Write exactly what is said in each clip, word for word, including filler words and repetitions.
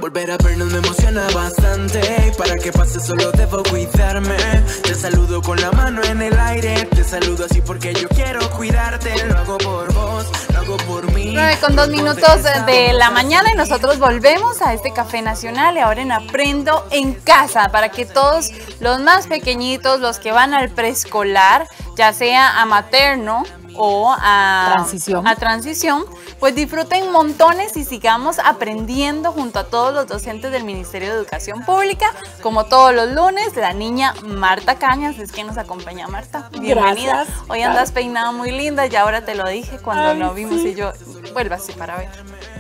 Volver a vernos me emociona bastante y para que pase solo debo cuidarme. Te saludo con la mano en el aire. Te saludo así porque yo quiero cuidarte. Lo hago por vos, lo hago por mí. nueve con dos minutos de la mañana y nosotros volvemos a este Café Nacional y ahora en Aprendo en Casa para que todos los más pequeñitos, los que van al preescolar, ya sea a materno o a transición. a transición, pues disfruten montones y sigamos aprendiendo junto a todos los docentes del Ministerio de Educación Pública, como todos los lunes, la niña Marta Cañas es quien nos acompaña. Marta, bienvenida. Gracias. Hoy andas peinada muy linda, ya ahora te lo dije cuando Ay, nos vimos sí. y yo, vuélvase para ver,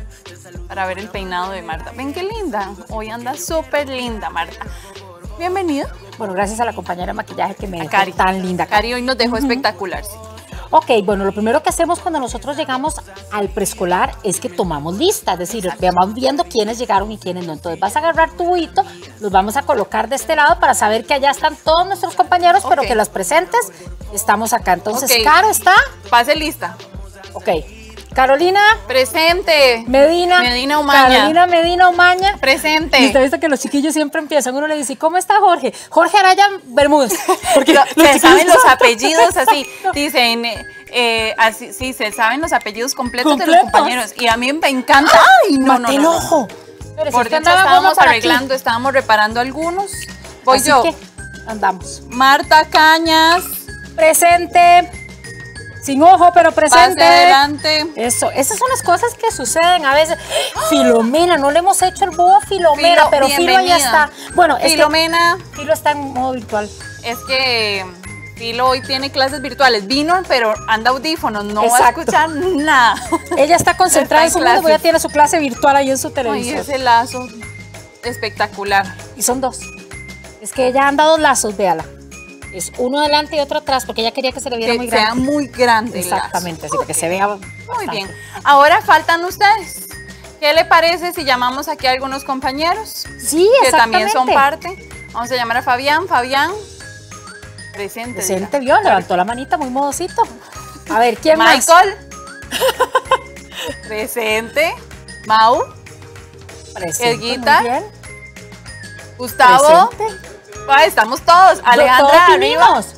para ver el peinado de Marta. Ven qué linda, hoy anda súper linda, Marta. Bienvenida. Bueno, gracias a la compañera de maquillaje que me A dejó Cari. tan linda. Cari hoy nos dejó espectacular. Sí. Ok, bueno, lo primero que hacemos cuando nosotros llegamos al preescolar es que tomamos lista, es decir, vamos viendo quiénes llegaron y quiénes no. Entonces vas a agarrar tu buito, los vamos a colocar de este lado para saber que allá están todos nuestros compañeros, pero Ok. que los presentes estamos acá. Entonces, Ok. Caro está, Pase lista. ok. Carolina Presente. Medina. Medina Umaña. Carolina Medina Umaña. Presente. Y usted ha visto que los chiquillos siempre empiezan, uno le dice, ¿cómo está Jorge? Jorge Araya Bermúdez. Porque Lo- los se chiquillos saben los son- apellidos así, dicen, eh, eh, así, sí, se saben los apellidos completos, de los ¿Completos? compañeros y a mí me encanta. Ay, no, no, Mate el no, no. ojo. Pero si Por es que dentro andábamos estábamos por aquí. arreglando, estábamos reparando algunos. Voy Así yo. que andamos. Marta Cañas, Presente. Sin ojo, pero pase presente. adelante. Eso, esas son las cosas que suceden a veces. Filomena, no le hemos hecho el búho a Filomena, Filo, pero Filo bienvenida. ya está. Bueno, es que Filomena, Filo está en modo virtual. es que Filo hoy tiene clases virtuales. Vino, pero anda audífonos, no va a Exacto. escuchar nada. Ella está concentrada en Está su en mundo, clases. ya tiene su clase virtual ahí en su Ay, televisor. ese lazo espectacular. Y son dos. Es que ella anda dos lazos, véala. Es uno adelante y otro atrás, porque ella quería que se le viera Que muy sea grande. muy grande el lazo. Exactamente, así que se vea Muy bastante. bien. Ahora faltan ustedes. ¿Qué le parece si llamamos aquí a algunos compañeros? Sí, Que exactamente. también son parte. Vamos a llamar a Fabián. Fabián, presente. Presente, vio, levantó la manita muy modosito. A ver, ¿quién diga. más? Michael. Presente. Mau. Presente, Elguita. muy bien. Gustavo. Presente. Ah, estamos todos. Alejandra, Todos arriba. vinimos.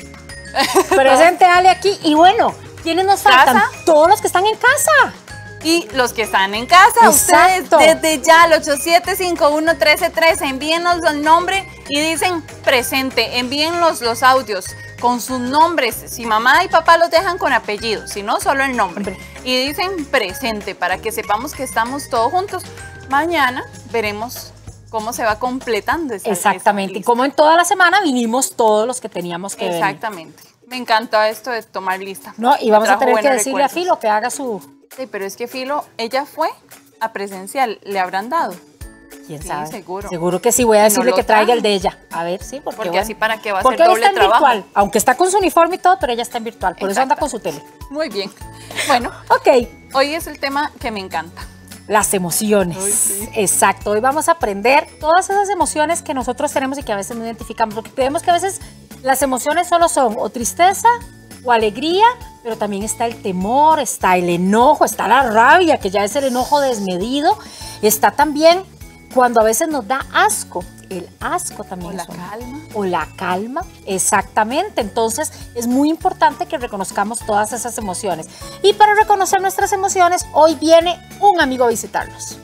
Presente, Ale, aquí. Y bueno, ¿quiénes nos faltan? ¿Casa? Todos los que están en casa. Y los que están en casa, Exacto. ustedes desde ya al ocho siete cinco uno uno tres tres envíenos el nombre y dicen presente, envíenlos los audios con sus nombres, si mamá y papá los dejan con apellidos, si no, solo el nombre. Hombre. Y dicen presente para que sepamos que estamos todos juntos. Mañana veremos cómo se va completando esa Exactamente. esa Y lista. como en toda la semana vinimos todos los que teníamos que venir. Exactamente. Me encanta esto de tomar lista. No, y vamos a Trajo tener que buenos decirle a recuerdos. Filo que haga su... Sí, pero es que Filo, ella fue a presencial, ¿le habrán dado? ¿Quién Sí, sabe? seguro. Seguro que sí. Voy a no decirle lo que traiga trae. el de ella. A ver, sí, porque, Porque bueno. así para qué va a Porque ser hoy doble está en trabajo. virtual. Aunque está con su uniforme y todo, pero ella está en virtual. Por eso anda Exacto. con su tele. Muy bien. Bueno, Ok. hoy es el tema que me encanta. Las emociones. Ay, sí. Exacto. Hoy vamos a aprender todas esas emociones que nosotros tenemos y que a veces no identificamos. Porque creemos que a veces las emociones solo son o tristeza o alegría, pero también está el temor, está el enojo, está la rabia, que ya es el enojo desmedido. Está también cuando a veces nos da asco. El asco también O la es una- calma. O la calma, exactamente. Entonces es muy importante que reconozcamos todas esas emociones. Y para reconocer nuestras emociones, hoy viene un amigo a visitarnos.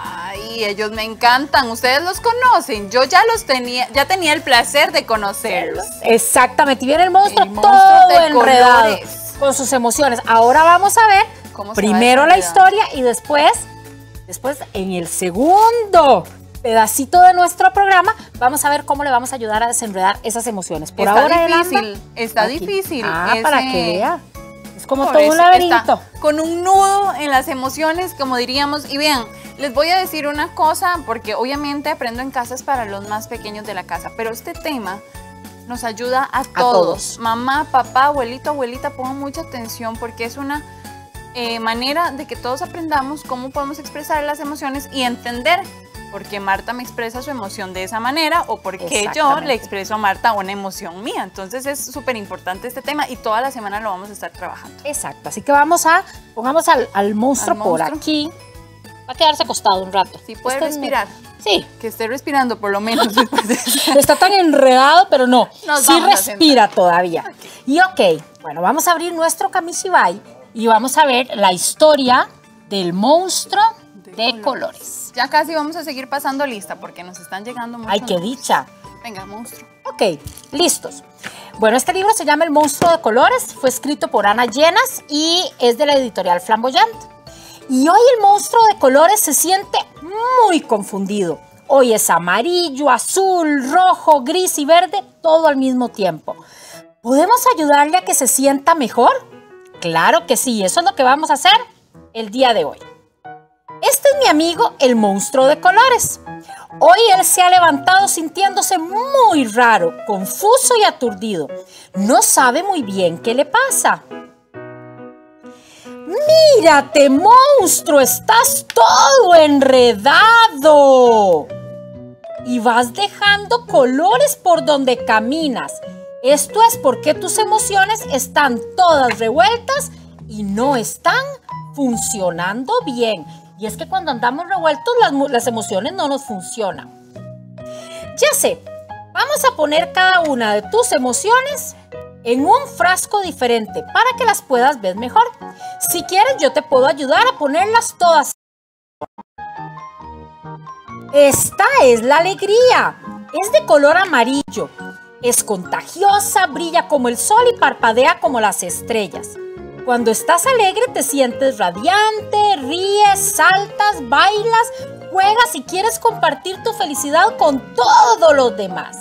Ay, ellos me encantan. Ustedes los conocen. Yo ya los tenía, ya tenía el placer de conocerlos. Exactamente, y viene el monstruo, El monstruo todo de enredado colores. con sus emociones. Ahora vamos a ver ¿Cómo se va primero la desenredando? historia y después, después en el segundo pedacito de nuestro programa, vamos a ver cómo le vamos a ayudar a desenredar esas emociones. Por Está ahora, él anda difícil, está aquí. difícil. Ah, para ese- que vea. Es como Por todo un eso laberinto. está con un nudo en las emociones, como diríamos. Y vean, les voy a decir una cosa, porque obviamente Aprendo en Casa es para los más pequeños de la casa, pero este tema nos ayuda a todos. todos. Mamá, papá, abuelito, abuelita, pongan mucha atención porque es una eh, manera de que todos aprendamos cómo podemos expresar las emociones y entender por qué Marta me expresa su emoción de esa manera o por qué yo Exactamente. le expreso a Marta una emoción mía. Entonces es súper importante este tema y toda la semana lo vamos a estar trabajando. Exacto, así que vamos a, pongamos al, al monstruo Al por monstruo. aquí. Va a quedarse acostado un rato. Sí puede Este respirar. Es, sí. Que esté respirando por lo menos. Está tan enredado, pero no. Nos sí vamos a respira sentar. todavía. Okay. Y ok, bueno, vamos a abrir nuestro Kamishibai y vamos a ver la historia del monstruo de, de colores. colores. Ya casi vamos a seguir pasando lista porque nos están llegando muchos. Ay, qué dicha. Venga, monstruo. Ok, listos. Bueno, este libro se llama El monstruo de colores, fue escrito por Ana Llenas y es de la editorial Flamboyant. Y hoy el monstruo de colores se siente muy confundido. Hoy es amarillo, azul, rojo, gris y verde, todo al mismo tiempo. ¿Podemos ayudarle a que se sienta mejor? Claro que sí, eso es lo que vamos a hacer el día de hoy. Este es mi amigo el monstruo de colores. Hoy él se ha levantado sintiéndose muy raro, confuso y aturdido. No sabe muy bien qué le pasa. ¡Mírate, monstruo! ¡Estás todo enredado! Y vas dejando colores por donde caminas. Esto es porque tus emociones están todas revueltas y no están funcionando bien. Y es que cuando andamos revueltos, las, las emociones no nos funcionan. Ya sé, vamos a poner cada una de tus emociones en un frasco diferente para que las puedas ver mejor. Si quieres, yo te puedo ayudar a ponerlas todas. Esta es la alegría. Es de color amarillo. Es contagiosa, brilla como el sol y parpadea como las estrellas. Cuando estás alegre te sientes radiante, ríes, saltas, bailas, juegas y quieres compartir tu felicidad con todos los demás.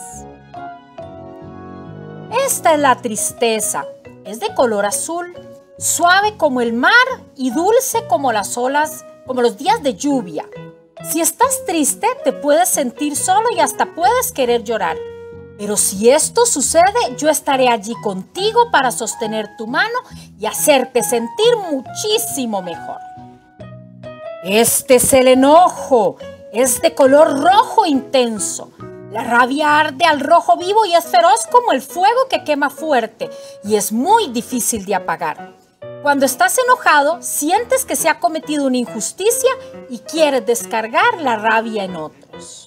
Esta es la tristeza. Es de color azul, suave como el mar y dulce como las olas, como los días de lluvia. Si estás triste, te puedes sentir solo y hasta puedes querer llorar. Pero si esto sucede, yo estaré allí contigo para sostener tu mano y hacerte sentir muchísimo mejor. Este es el enojo. Es de color rojo intenso. La rabia arde al rojo vivo y es feroz como el fuego que quema fuerte y es muy difícil de apagar. Cuando estás enojado, sientes que se ha cometido una injusticia y quieres descargar la rabia en otros.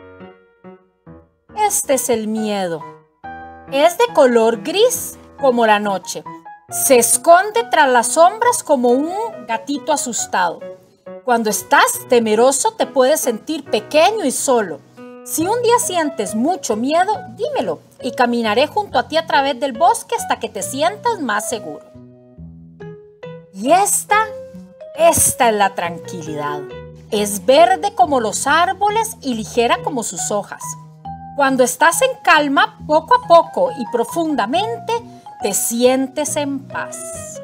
Este es el miedo. Es de color gris como la noche. Se esconde tras las sombras como un gatito asustado. Cuando estás temeroso te puedes sentir pequeño y solo. Si un día sientes mucho miedo, dímelo y caminaré junto a ti a través del bosque hasta que te sientas más seguro. Y esta, esta es la tranquilidad. Es verde como los árboles y ligera como sus hojas. Cuando estás en calma, poco a poco y profundamente, te sientes en paz.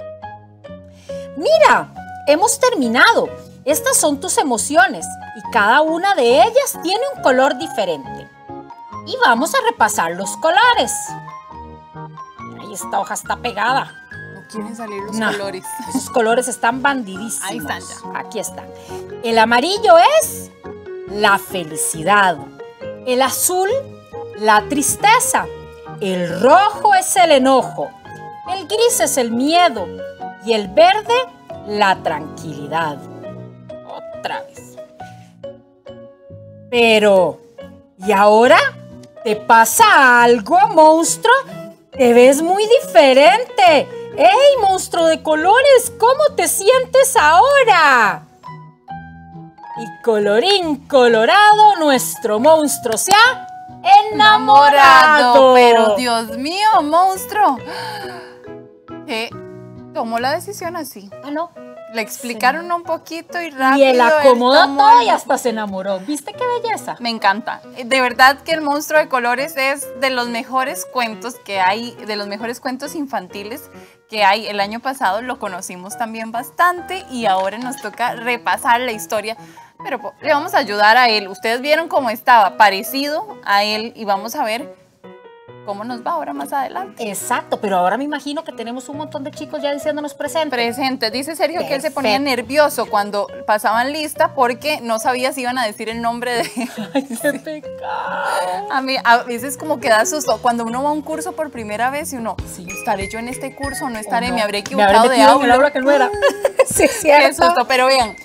Mira, hemos terminado. Estas son tus emociones y cada una de ellas tiene un color diferente. Y vamos a repasar los colores. Ahí esta hoja está pegada. No quieren salir los no, colores. Esos colores están bandidísimos. Ahí están ya. Aquí están. El amarillo es la felicidad. El azul, la tristeza. El rojo es el enojo. El gris es el miedo. Y el verde, la tranquilidad. Otra vez. Pero, ¿y ahora? ¿Te pasa algo, monstruo? Te ves muy diferente. ¡Ey, monstruo de colores! ¿Cómo te sientes ahora? Y colorín colorado, nuestro monstruo se ha enamorado. Pero Dios mío, monstruo. ¿Qué? Tomó la decisión así. Ah, no. Le explicaron sí. un poquito y rápido. Y él acomodó él todo y hasta se enamoró. ¿Viste qué belleza? Me encanta. De verdad que El monstruo de colores es de los mejores cuentos que hay, de los mejores cuentos infantiles que hay. El año pasado lo conocimos también bastante y ahora nos toca repasar la historia. Pero le vamos a ayudar a él. Ustedes vieron cómo estaba parecido a él y vamos a ver cómo nos va ahora más adelante. Exacto, pero ahora me imagino que tenemos un montón de chicos ya diciéndonos presentes. Presentes. Dice Sergio Perfecto. que él se ponía nervioso cuando pasaban lista porque no sabía si iban a decir el nombre de... Ay, qué pecado. A mí a veces como que da susto. Cuando uno va a un curso por primera vez y uno, sí. ¿estaré yo en este curso o no estaré? Oh, no. Me habré equivocado me de aula. En el aula que no era. Sí, cierto. Qué susto, pero vean.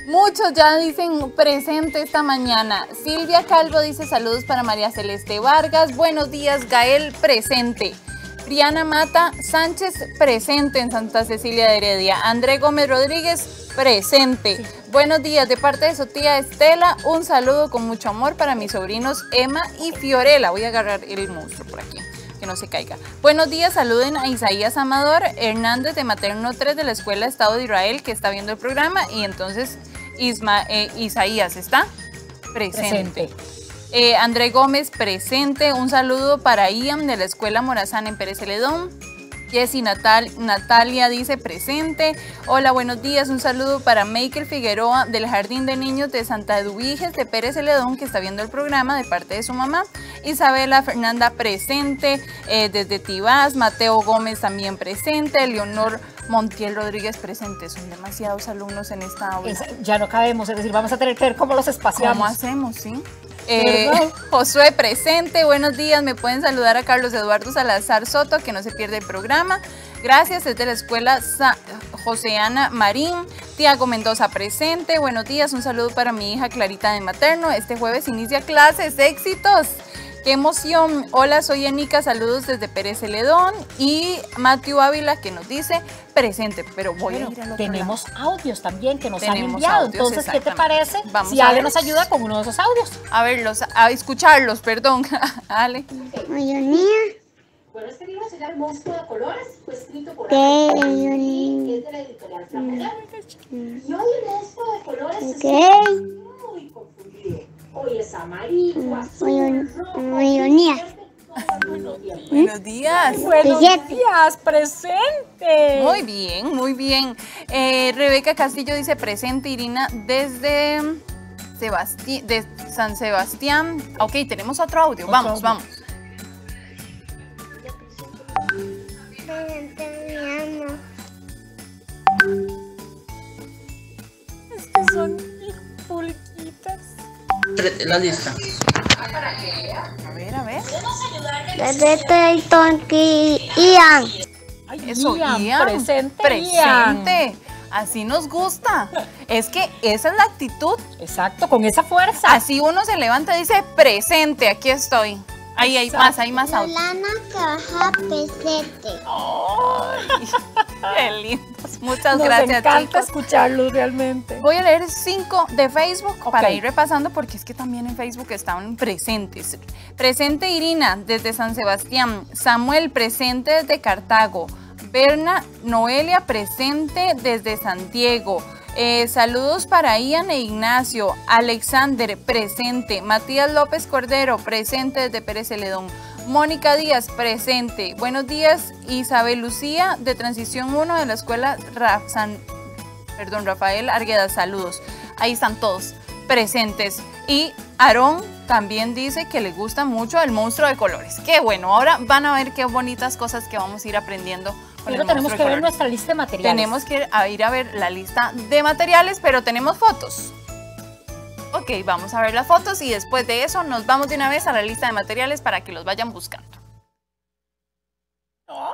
Muchos ya dicen presente esta mañana. Silvia Calvo dice saludos para María Celeste Vargas. Buenos días, Gael, presente. Briana Mata Sánchez, presente en Santa Cecilia de Heredia. André Gómez Rodríguez, presente. Sí. Buenos días, de parte de su tía Estela, un saludo con mucho amor para mis sobrinos Emma y Fiorella. Voy a agarrar el monstruo por aquí, que no se caiga. Buenos días, saluden a Isaías Amador Hernández de Materno tres de la Escuela Estado de Israel, que está viendo el programa, y entonces Isma, eh, Isaías está presente. presente. Eh, André Gómez, presente. Un saludo para Ian de la Escuela Morazán en Pérez Celedón. Jessy Natal, Natalia dice presente. Hola, buenos días. Un saludo para Michael Figueroa del Jardín de Niños de Santa Eduviges de Pérez Celedón, que está viendo el programa de parte de su mamá. Isabela Fernanda, presente. Eh, desde Tibás. Mateo Gómez también presente. Leonor Montiel Rodríguez, presente. Son demasiados alumnos en esta aula. Es, ya no cabemos, es decir, vamos a tener que ver cómo los espaciamos. ¿Cómo hacemos, sí? Eh, Josué, presente. Buenos días, me pueden saludar a Carlos Eduardo Salazar Soto, que no se pierde el programa. Gracias, es de la Escuela Sa Joseana Marín. Tiago Mendoza, presente. Buenos días, un saludo para mi hija Clarita de Materno. Este jueves inicia clases, éxitos. ¡Qué emoción! Hola, soy Enica, saludos desde Pérez Celedón. Y Matthew Ávila, que nos dice presente, pero voy pero a ir al otro tenemos lado. audios también que nos tenemos han enviado. Audios, entonces, ¿qué te parece Vamos si Ale nos ayuda con uno de esos audios? A verlos, a escucharlos, perdón. Ale. Mayoría. Bueno, este libro se llama El monstruo de colores, fue escrito por ¿Qué? que es de la editorial Flammarion. Mm. Y hoy el monstruo de colores ¿Qué? es muy confundido. Hoy es amarillo, azul, rojo. Mayoría. Buenos días. Buenos días, presente. Muy bien, muy bien. Eh, Rebeca Castillo dice presente, Irina, desde Sebasti de San Sebastián. Ok, tenemos otro audio. Otro vamos, audio. vamos. Es que son pulquitas. La lista. A ver, a ver. Desde Tonki Ian. Ay, eso, Ian, Ian. Presente, presente. Ian. Así nos gusta. Es que esa es la actitud. Exacto, con esa fuerza. Así uno se levanta y dice, presente, aquí estoy. Ahí hay Exacto. más, hay más audio. Lana que baja presente. Ay, qué lindos. Muchas Nos gracias, encanta chicos. escucharlos realmente. Voy a leer cinco de Facebook okay. para ir repasando, porque es que también en Facebook están presentes. Presente Irina, desde San Sebastián. Samuel, presente desde Cartago. Berna Noelia, presente desde San Diego. Eh, saludos para Ian e Ignacio. Alexander, presente. Matías López Cordero, presente desde Pérez Celedón. Mónica Díaz, presente. Buenos días, Isabel Lucía, de Transición uno de la Escuela Ra San, perdón, Rafael Argueda. Saludos. Ahí están todos presentes. Y Aarón también dice que le gusta mucho El monstruo de colores. Qué bueno, ahora van a ver qué bonitas cosas que vamos a ir aprendiendo. Pero tenemos que ver nuestra lista de materiales. Tenemos que ir a ver la lista de materiales, pero tenemos fotos. Ok, vamos a ver las fotos y después de eso nos vamos de una vez a la lista de materiales para que los vayan buscando. Oh.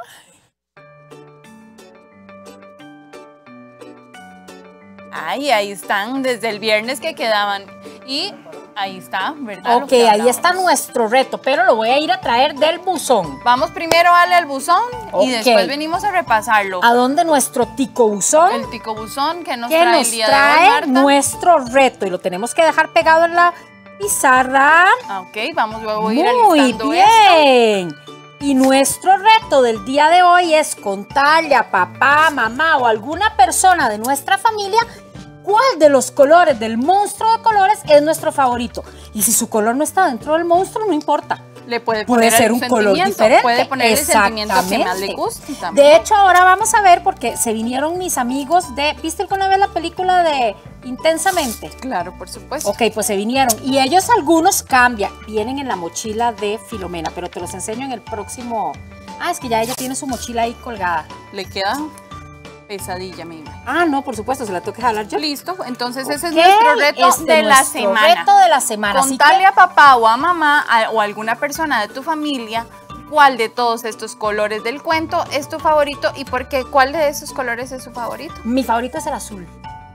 Ay, ahí están desde el viernes que quedaban. Y ahí está, ¿verdad? Ok, ahí está nuestro reto, pero lo voy a ir a traer del buzón. Vamos primero a darle al buzón okay. y después venimos a repasarlo. ¿A dónde nuestro tico buzón? El tico buzón que nos que trae nos el día trae de hoy, Marta. Nuestro reto y lo tenemos que dejar pegado en la pizarra. Ok, vamos luego a ir Muy alistando bien. esto. Y nuestro reto del día de hoy es contarle a papá, mamá o alguna persona de nuestra familia cuál de los colores del monstruo de colores es nuestro favorito. Y si su color no está dentro del monstruo, no importa. Le puede poner puede ser un color diferente. Puede poner el sentimiento que más le guste también. De hecho, ahora vamos a ver, porque se vinieron mis amigos de... ¿Viste alguna vez la película de Intensamente? Claro, por supuesto. Ok, pues se vinieron. Y ellos algunos cambian. Vienen en la mochila de Filomena, pero te los enseño en el próximo... Ah, es que ya ella tiene su mochila ahí colgada. Le queda... pesadilla, mi imagino. Ah, no, por supuesto, se la tengo que jalar yo. Listo, entonces okay. ese es nuestro reto este de la nuestro semana. reto de la semana. Contale que... a papá o a mamá a, o a alguna persona de tu familia cuál de todos estos colores del cuento es tu favorito y por qué. ¿Cuál de esos colores es su favorito? Mi favorito es el azul.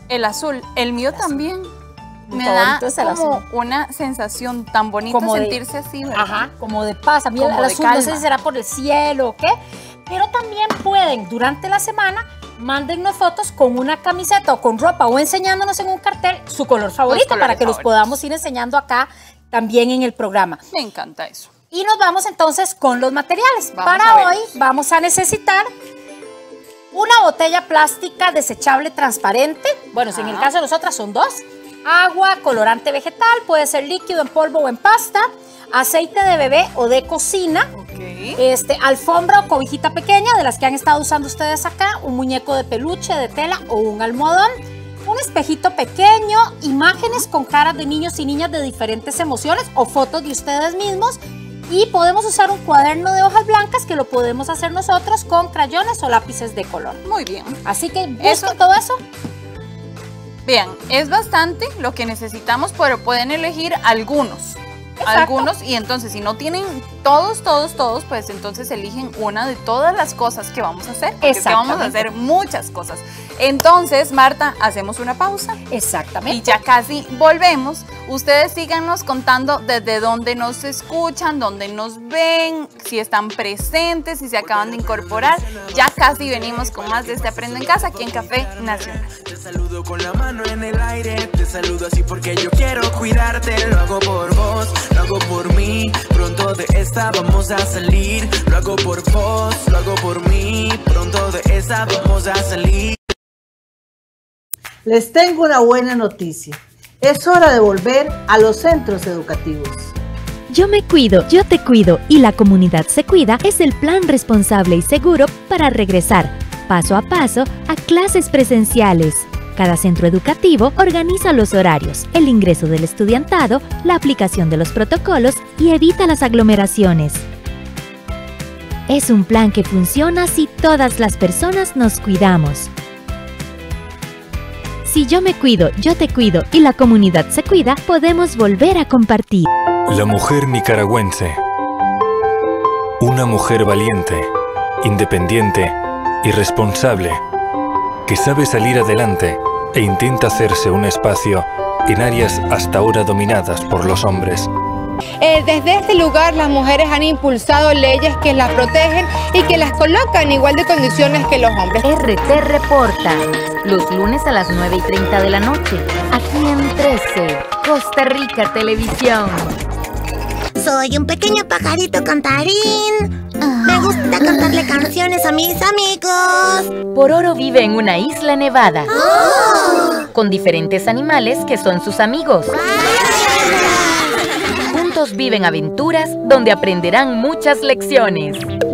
El azul, el mío El azul. también. Mi Me favorito da es el como azul. una sensación tan bonita Como de- sentirse así, ¿verdad? Ajá, como de paz. A mí el, Como el de azul no sé calma. si será por el cielo o qué, pero también pueden durante la semana mándennos fotos con una camiseta o con ropa o enseñándonos en un cartel su color favorito colores para que los favoritos. podamos ir enseñando acá también en el programa. Me encanta eso. Y nos vamos entonces con los materiales. Vamos a Para ver. hoy vamos a necesitar una botella plástica desechable transparente. Bueno, si en el Ajá. caso de nosotras son dos. Agua, colorante vegetal, puede ser líquido en polvo o en pasta. Aceite de bebé o de cocina. Ok. Este, alfombra o cobijita pequeña de las que han estado usando ustedes acá. Un muñeco de peluche, de tela o un almohadón. Un espejito pequeño, imágenes con caras de niños y niñas de diferentes emociones o fotos de ustedes mismos. Y podemos usar un cuaderno de hojas blancas que lo podemos hacer nosotros con crayones o lápices de color. Muy bien. Así que busquen Eso- todo eso. Vean, es bastante lo que necesitamos, pero pueden elegir algunos. Exacto. Algunos, y entonces si no tienen todos, todos, todos, pues entonces eligen una de todas las cosas que vamos a hacer. Porque es que vamos a Exactamente. hacer muchas cosas. Entonces, Marta, hacemos una pausa. Y Exactamente. ya casi volvemos. Ustedes síganos contando desde dónde nos escuchan, dónde nos ven, si están presentes, si se acaban de incorporar. Ya casi venimos con más de este Aprendo en Casa aquí en Café Nacional. Te saludo con la mano en el aire, te saludo así porque yo quiero cuidarte. Lo hago por vos, lo hago por mí, pronto de esta vamos a salir. Lo hago por vos, lo hago por mí, pronto de esta vamos a salir. Les tengo una buena noticia. Es hora de volver a los centros educativos. Yo me cuido, yo te cuido y la comunidad se cuida es el plan responsable y seguro para regresar paso a paso a clases presenciales. Cada centro educativo organiza los horarios, el ingreso del estudiantado, la aplicación de los protocolos y evita las aglomeraciones. Es un plan que funciona si todas las personas nos cuidamos. Si yo me cuido, yo te cuido y la comunidad se cuida, podemos volver a compartir. La mujer nicaragüense. Una mujer valiente, independiente y responsable, que sabe salir adelante e intenta hacerse un espacio en áreas hasta ahora dominadas por los hombres. Eh, desde este lugar las mujeres han impulsado leyes que las protegen y que las colocan en igual de condiciones que los hombres. R T Reporta, los lunes a las nueve y treinta de la noche, aquí en trece, Costa Rica Televisión. Soy un pequeño pajarito cantarín. Me gusta cantarle canciones a mis amigos. Pororo vive en una isla nevada, con diferentes animales que son sus amigos. Juntos viven aventuras donde aprenderán muchas lecciones.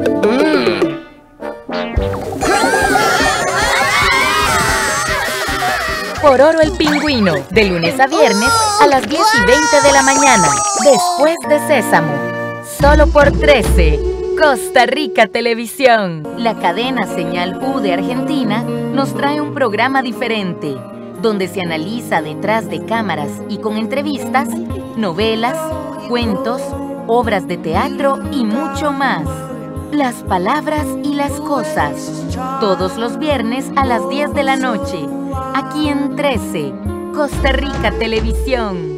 Pororo el pingüino, de lunes a viernes a las diez y veinte de la mañana, después de Sésamo. Solo por trece, Costa Rica Televisión. La cadena Señal U de Argentina nos trae un programa diferente, donde se analiza detrás de cámaras y con entrevistas, novelas, cuentos, obras de teatro y mucho más. Las palabras y las cosas. Todos los viernes a las diez de la noche. Aquí en trece, Costa Rica Televisión.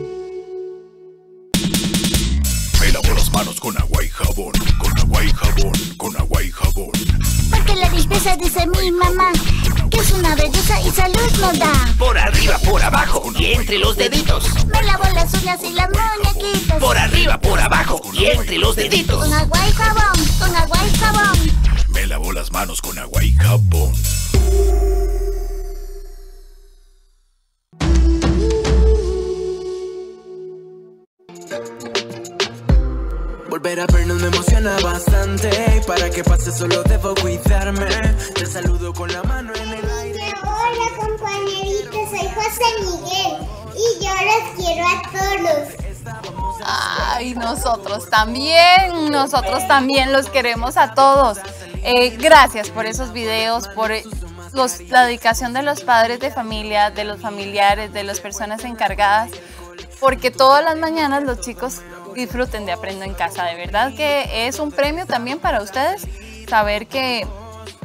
Me lavo las manos con agua y jabón, con agua y jabón, con agua y jabón. Porque la limpieza dice mi mamá que es una belleza y salud nos da. Por arriba, por abajo y entre los deditos. Me lavo las uñas y las muñequitas. Por arriba, por abajo y entre los deditos. Con agua y jabón, con agua y jabón. Me lavo las manos con agua y jabón. Volver a vernos me emociona bastante. Para que pase solo debo cuidarme. Te saludo con la mano en el aire. Hola compañeritos, soy José Miguel y yo los quiero a todos. Ay, nosotros también, nosotros también los queremos a todos. Eh, gracias por esos videos, por los, la dedicación de los padres de familia, de los familiares, de las personas encargadas, porque todas las mañanas los chicos disfruten de Aprendo en Casa. De verdad que es un premio también para ustedes saber que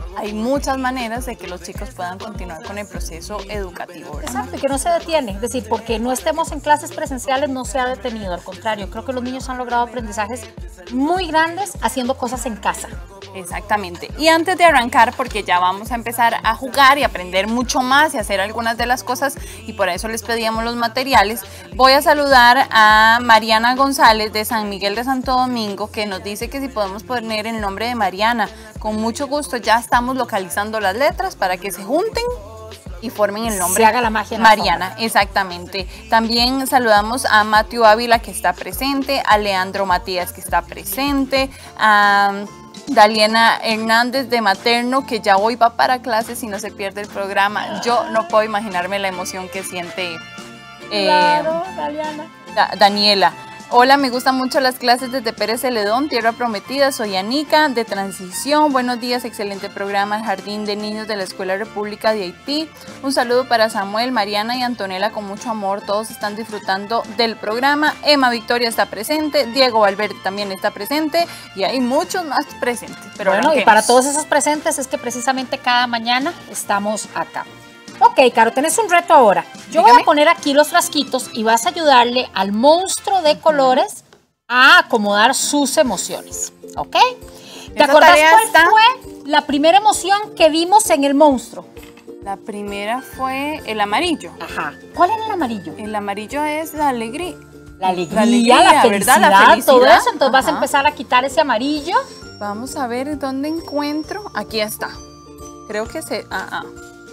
hay muchas maneras de que los chicos puedan continuar con el proceso educativo, ¿verdad? Exacto, y que no se detiene. Es decir, porque no estemos en clases presenciales no se ha detenido. Al contrario, creo que los niños han logrado aprendizajes muy grandes haciendo cosas en casa. Exactamente. Y antes de arrancar, porque ya vamos a empezar a jugar y aprender mucho más y hacer algunas de las cosas, y por eso les pedíamos los materiales, voy a saludar a Mariana González de San Miguel de Santo Domingo, que nos dice que si podemos poner el nombre de Mariana. Con mucho gusto, ya estamos localizando las letras para que se junten y formen el nombre. Se haga la magia en Mariana, la sombra. Exactamente. También saludamos a Matthew Ávila, que está presente, a Leandro Matías, que está presente, a Daliena Hernández de Materno, que ya hoy va para clases y no se pierde el programa. Yo no puedo imaginarme la emoción que siente eh, Claro, Daliana. Da- Daniela. Hola, me gustan mucho las clases desde Pérez Celedón, Tierra Prometida. Soy Anica, de Transición. Buenos días, excelente programa, el Jardín de Niños de la Escuela República de Haití. Un saludo para Samuel, Mariana y Antonella con mucho amor. Todos están disfrutando del programa. Emma Victoria está presente, Diego Valverde también está presente y hay muchos más presentes. Pero Bueno, y arranquemos. para todos esos presentes es que precisamente cada mañana estamos acá. Ok, Caro, tenés un reto ahora. Yo voy a poner aquí los frasquitos y vas a ayudarle al monstruo de colores a acomodar sus emociones, ¿ok? ¿Te Esa acordás tarea cuál está- fue la primera emoción que vimos en el monstruo? La primera fue el amarillo. Ajá. ¿Cuál era el amarillo? El amarillo es la alegría. La alegría, la, alegría, felicidad, ¿verdad? La felicidad. todo eso. Entonces vas a Ajá. empezar a quitar ese amarillo. Vamos a ver dónde encuentro. Aquí está. Creo que se... Ah, ah.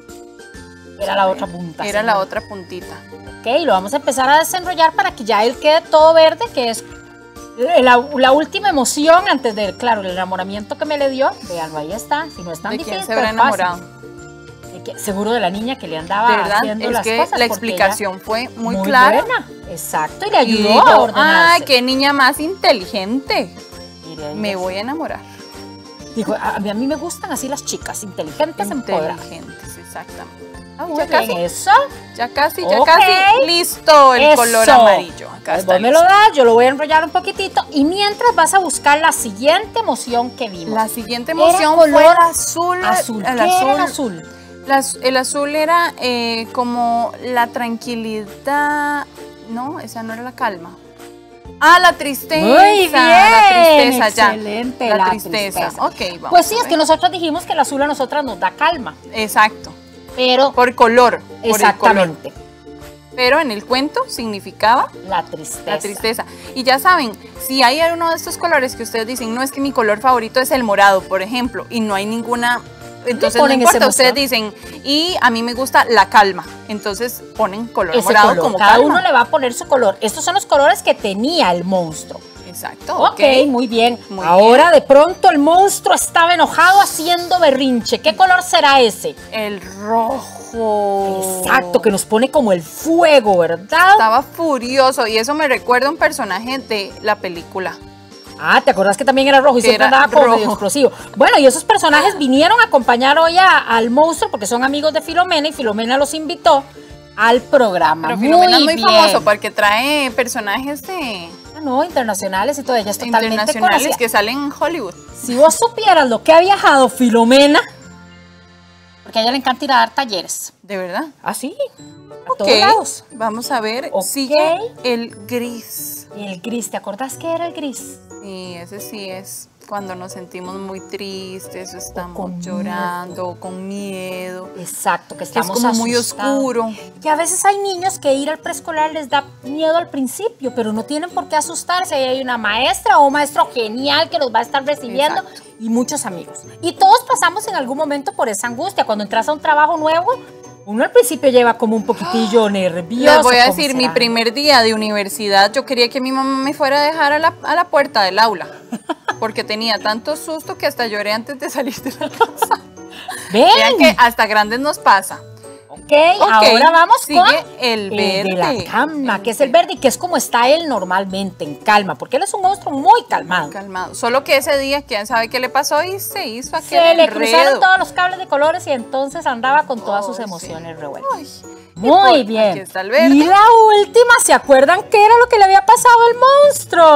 Era la otra punta. Era ¿sí? la otra puntita. Ok, lo vamos a empezar a desenrollar para que ya él quede todo verde, que es la, la última emoción antes de, claro, el enamoramiento que me le dio. Véanlo, ahí está. Si no es tan ¿De difícil, quién se habrá pues fácil. enamorado? De que- seguro de la niña que le andaba De verdad, haciendo es las que cosas. la porque explicación ella- fue muy, muy clara. buena. Exacto, y le ayudó Y dijo, a ordenarse. ¡ay, qué niña más inteligente! Mire, ahí Me está. voy a enamorar. Dijo, a mí, a mí me gustan así las chicas, inteligentes, empoderadas. Inteligentes, exactamente. Ah, Muy ya bien, casi, eso. ya casi, ya Ok. casi. Listo, el Eso. color amarillo. Acá Pues está. vos me lo listo. das, yo lo voy a enrollar un poquitito y mientras vas a buscar la siguiente emoción que vimos. La siguiente Era emoción fue color el azul. azul. El ¿Qué azul. era el azul? Las- el azul era eh, como la tranquilidad. No, esa no era la calma. Ah, la tristeza. Muy bien, La tristeza, ya. excelente, La, la tristeza. tristeza. Ok, vamos. Pues sí, a es ver. que nosotros dijimos que el azul a nosotras nos da calma, Exacto. pero Por color. Por el color. exactamente, Pero en el cuento significaba la tristeza. la tristeza. Y ya saben, si hay uno de estos colores que ustedes dicen, no es que mi color favorito es el morado, por ejemplo, y no hay ninguna, entonces no ponen esa importa, ustedes emoción. dicen, y a mí me gusta la calma, entonces ponen color Ese morado color, como cada calma. uno le va a poner su color. Estos son los colores que tenía el monstruo. Exacto. Ok, muy bien. Muy Ahora de pronto el monstruo estaba enojado haciendo berrinche. ¿Qué color será ese? El rojo. Exacto, que nos pone como el fuego, ¿verdad? Estaba furioso y eso me recuerda a un personaje de la película. Ah, ¿te acordás que también era rojo y Que siempre era andaba como medio rojo. explosivo? Bueno, y esos personajes vinieron a acompañar hoy a- al monstruo porque son amigos de Filomena y Filomena los invitó al programa. Pero Filomena es muy bien. famoso porque trae personajes de Ah, no, internacionales y todo, ella es totalmente internacionales conocida. que salen en Hollywood. Si vos supieras lo que ha viajado Filomena, porque a ella le encanta ir a dar talleres. ¿De verdad? ¿Ah, sí? A Ok, todos lados. vamos a ver. Ok. Sigue el gris. Y el gris, ¿te acordás qué era el gris? Sí, ese sí es cuando nos sentimos muy tristes o estamos con llorando o con miedo. Exacto, que Que es estamos como muy asustados. oscuro. Que a veces hay niños que ir al preescolar les da miedo al principio, pero no tienen por qué asustarse. Ahí hay una maestra o un maestro genial que los va a estar recibiendo y muchos amigos. Y todos pasamos en algún momento por esa angustia. Cuando entras a un trabajo nuevo, uno al principio lleva como un poquitillo nervioso. Les voy a ¿cómo decir, mi será? primer día de universidad, yo quería que mi mamá me fuera a dejar a la, a la puerta del aula. Porque tenía tanto susto que hasta lloré antes de salir de la casa. Ven. Vean que hasta grandes nos pasa. Ok, ahora vamos sigue con el verde. de la calma, que es el verde y que es como está él normalmente, en calma, porque él es un monstruo muy calmado. Calmado. Solo que ese día, quién sabe qué le pasó y se hizo aquel Se le enredo. cruzaron todos los cables de colores y entonces andaba con todas sus emociones revueltas. Ay, Muy y por- bien. aquí está el verde. Y la última, ¿se acuerdan qué era lo que le había pasado al monstruo?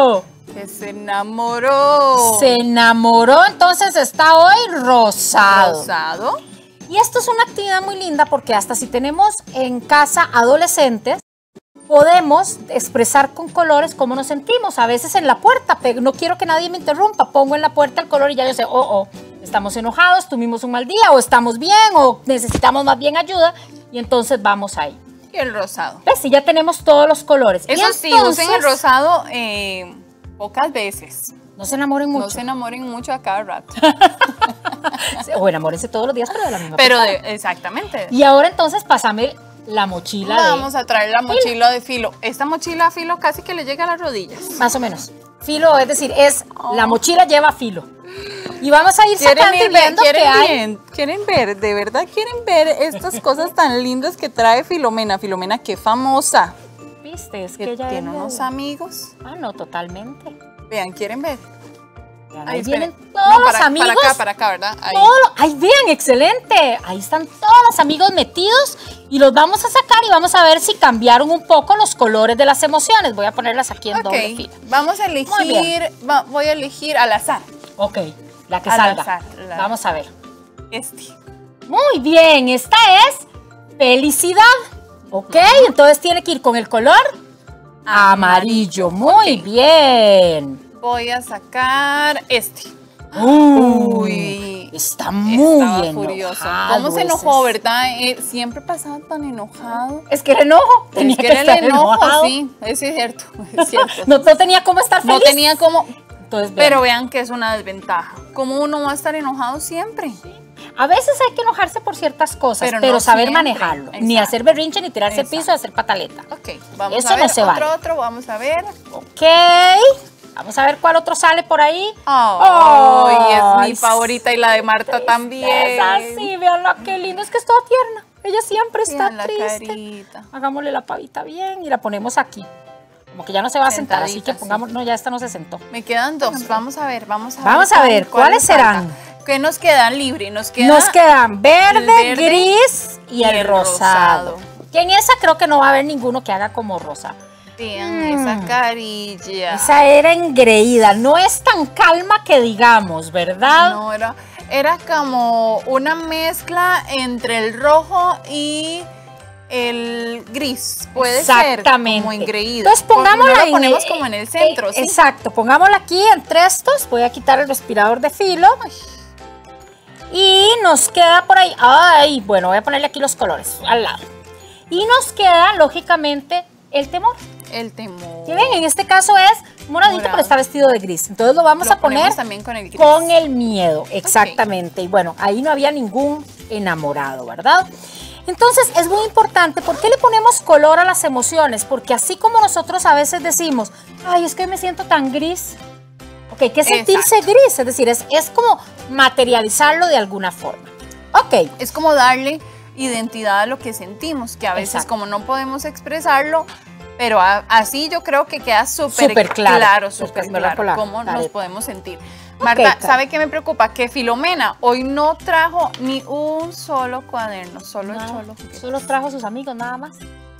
Que se enamoró. Se enamoró, entonces está hoy rosado. Rosado. Y esto es una actividad muy linda porque hasta si tenemos en casa adolescentes, podemos expresar con colores cómo nos sentimos. A veces en la puerta, pero no quiero que nadie me interrumpa, pongo en la puerta el color y ya yo sé, oh, oh, estamos enojados, tuvimos un mal día, o estamos bien, o necesitamos más bien ayuda, y entonces vamos ahí. Y el rosado. ¿Ves? Y ya tenemos todos los colores. Eso Y sí, entonces, usen el rosado eh, pocas veces. no se enamoren mucho. No se enamoren mucho a cada rato. O enamórense todos los días, pero de la misma Pero persona. de, exactamente. Y ahora entonces pásame la mochila de... Vamos a traer la mochila de filo. Esta mochila a filo casi que le llega a las rodillas. Más o menos. Filo, es decir, es la mochila lleva filo. Y vamos a ir sacando y ir, viendo quieren que hay... bien, quieren ver, de verdad quieren ver estas cosas tan lindas que trae Filomena. Filomena, qué famosa. ¿Viste? Es que, Que ella tiene es unos de- amigos. Ah, no, totalmente. Vean, quieren ver. Vean, Ahí ahí vienen esperen. todos No, los para, amigos. Para acá, para acá, ¿verdad? Ahí. Todo lo- Ay, vean, excelente. Ahí están todos los amigos metidos y los vamos a sacar y vamos a ver si cambiaron un poco los colores de las emociones. Voy a ponerlas aquí en Ok, doble fila. vamos a Muy elegir, bien. va- voy a elegir al azar. Ok, la que Al salga. azar, la- Vamos a ver. Este. Muy bien, esta es felicidad. Ok, entonces tiene que ir con el color amarillo. Muy bien. Voy a sacar este. Uy, está muy Estaba enojado furioso. ¿Cómo se ese enojó, es- verdad? Eh, siempre pasaba tan enojado. Es que el enojo tenía Es que que era el estar enojo, enojado. sí, eso es cierto, es cierto. No, no tenía cómo estar feliz. No tenía como, Entonces, vean. pero vean que es una desventaja. ¿Cómo uno va a estar enojado siempre? A veces hay que enojarse por ciertas cosas, Pero pero, no saber siempre. manejarlo. Ni Exacto. hacer berrinche, ni tirarse al Exacto. piso, hacer pataleta. Ok, vamos Eso a ver no se otro, vale. otro, vamos a ver. Ok. Vamos a ver cuál otro sale por ahí. Ay, es mi Ay, favorita y la de Marta también. Es así, veanla qué lindo. Es que es toda tierna. Ella siempre está Vean la triste. carita. Hagámosle la pavita bien y la ponemos aquí. Como que ya no se va a sentar, así que Sentadita, sí. pongamos... No, ya esta no se sentó. Me quedan dos, vamos a ver, vamos a ver. Vamos a ver, ¿cuál ¿cuáles nos falta? serán? ¿Qué nos quedan libre? Nos queda Nos quedan verde, el verde gris y, y el, el rosado. rosado. Que en esa creo que no va a haber ninguno que haga como rosa. Vean Mm. esa carilla. Esa era engreída, no es tan calma que digamos, ¿verdad? No, era, era como una mezcla entre el rojo y el gris. Puede Exactamente. ser como engreído. Entonces pongámosla No la ahí. ponemos como en el centro, eh, ¿sí? Exacto, pongámosla aquí entre estos. Voy a quitar el respirador de filo. Y nos queda por ahí. Ay, bueno, voy a ponerle aquí los colores al lado. Y nos queda, lógicamente, el temor. El temor. ¿Sí ven? En este caso es moradito, Morado. pero está vestido de gris. Entonces lo vamos Lo a poner ponemos también con el gris. con el miedo. Exactamente. Y bueno, ahí no había ningún enamorado, ¿verdad? Entonces es muy importante. ¿Por qué le ponemos color a las emociones? Porque así como nosotros a veces decimos, ay, es que me siento tan gris. Ok, hay que sentirse Exacto. gris. Es decir, es, es como materializarlo de alguna forma. Ok. Es como darle identidad a lo que sentimos, que a veces Exacto. como no podemos expresarlo, pero a- así yo creo que queda súper Súper claro. claro, súper Después me lo claro la cómo nos careta. podemos sentir. Marta, Carita. ¿sabe qué me preocupa? Que Filomena hoy no trajo ni un solo cuaderno, solo el Nada, cholo. solo trajo a sus amigos, nada más.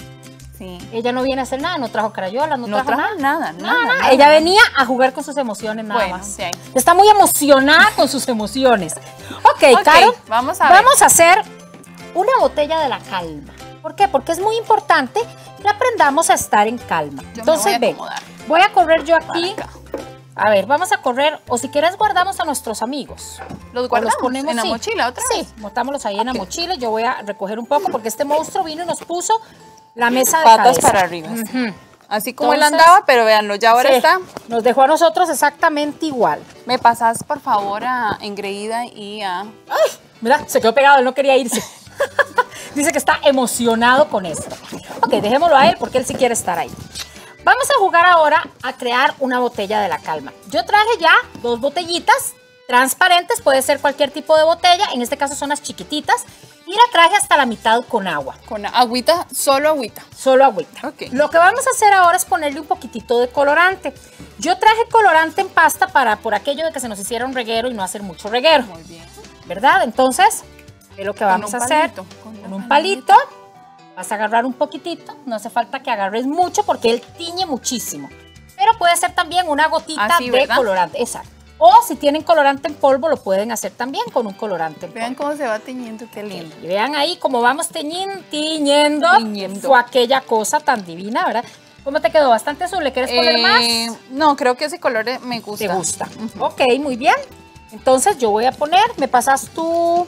Sí. Ella no viene a hacer nada, no trajo crayolas, no, No trajo, trajo nada, nada. nada, nada. nada. Ella venía a jugar con sus emociones nada Bueno, más. sí, ahí. Está muy emocionada con sus emociones. Ok, Ok, Caro, vamos a ver. vamos a hacer una botella de la calma. ¿Por qué? Porque es muy importante que aprendamos a estar en calma. Yo me Entonces, voy a ven, acomodar. voy a correr yo Para aquí. acá. A ver, vamos a correr, o si quieres guardamos a nuestros amigos. ¿Los O guardamos ponemos en la sí. mochila otra Sí, vez? botámoslos ahí en la mochila. Yo voy a recoger un poco porque este monstruo vino y nos puso la mesa de Patas cabeza. para arriba. Ujú. Así como él Entonces, andaba, pero véanlo, ya ahora Sí, está. nos dejó a nosotros exactamente igual. ¿Me pasas, por favor, a Engreída y a... Mira, se quedó pegado, él no quería irse. Dice que está emocionado con esto. Ok, dejémoslo a él porque él sí quiere estar ahí. Vamos a jugar ahora a crear una botella de la calma. Yo traje ya dos botellitas transparentes, puede ser cualquier tipo de botella, en este caso son las chiquititas, y la traje hasta la mitad con agua. Con agüita, solo agüita. Solo agüita. Ok. Lo que vamos a hacer ahora es ponerle un poquitito de colorante. Yo traje colorante en pasta para por aquello de que se nos hiciera un reguero y no hacer mucho reguero. Muy bien. ¿Verdad? Entonces, es lo que Con vamos un a hacer. palito, con Con un un palito. Vas a agarrar un poquitito. No hace falta que agarres mucho porque él tiñe muchísimo. Pero puede ser también una gotita Así, de ¿verdad? colorante. Exacto. O si tienen colorante en polvo, lo pueden hacer también con un colorante en polvo. Vean cómo se va teñiendo, qué lindo. Y vean ahí cómo vamos teñin- tiñendo. Tiñendo. Fue aquella cosa tan divina, ¿verdad? ¿Cómo te quedó? ¿Bastante azul? ¿Le quieres poner Eh, más? No, creo que ese color eh, me gusta. ¿Te gusta? Ok, muy bien. Entonces yo voy a poner, me pasas tu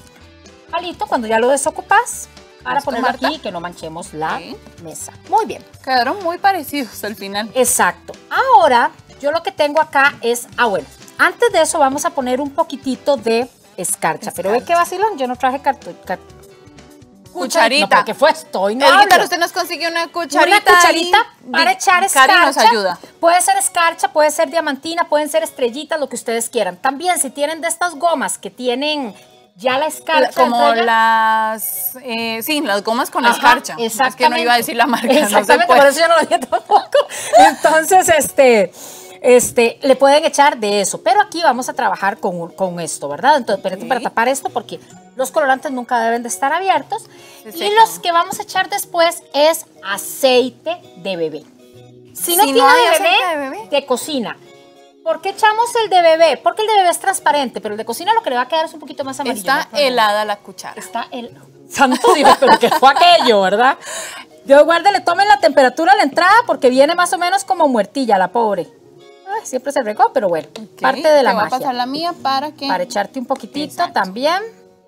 palito cuando ya lo desocupas para ¿Listo, ponerlo Marta? aquí y que no manchemos la Sí. mesa. Muy bien. Quedaron muy parecidos al final. Exacto. Ahora, yo lo que tengo acá es, ah, bueno, antes de eso vamos a poner un poquitito de escarcha. Pero ve que vacilón, yo no traje cartu- car- Cucharita. No, ¿pero qué fue esto? Y no El guitarra, hablo. usted nos consiguió una cucharita. Una cucharita ahí. para Di- echar escarcha. Cari nos ayuda. Puede ser escarcha, puede ser diamantina, pueden ser estrellitas, lo que ustedes quieran. También si tienen de estas gomas que tienen ya la escarcha. Como dentro de ella. las, eh, sí, las gomas con Ajá, escarcha. Es que no iba a decir la marca. Exactamente, no se puede. por eso yo no lo dije tampoco. Entonces, este, este, le pueden echar de eso. Pero aquí vamos a trabajar con, con esto, ¿verdad? Entonces, espérate Ok. para tapar esto porque los colorantes nunca deben de estar abiertos. Se Y secan. los que vamos a echar después es aceite de bebé. Si no Si no tiene hay de, bebé, aceite de bebé. de cocina. ¿Por qué echamos el de bebé? Porque el de bebé es transparente, pero el de cocina lo que le va a quedar es un poquito más amarillo. no hay Está problema. helada la cuchara. Está el... Santo Dios, pero ¿qué fue aquello, verdad? Dios guarde, le tomen la temperatura a la entrada porque viene más o menos como muertilla la pobre. Ay, siempre se regó, pero bueno, Ok, parte de la te voy a magia. pasar la mía para que... Para echarte un poquitito Exacto. también.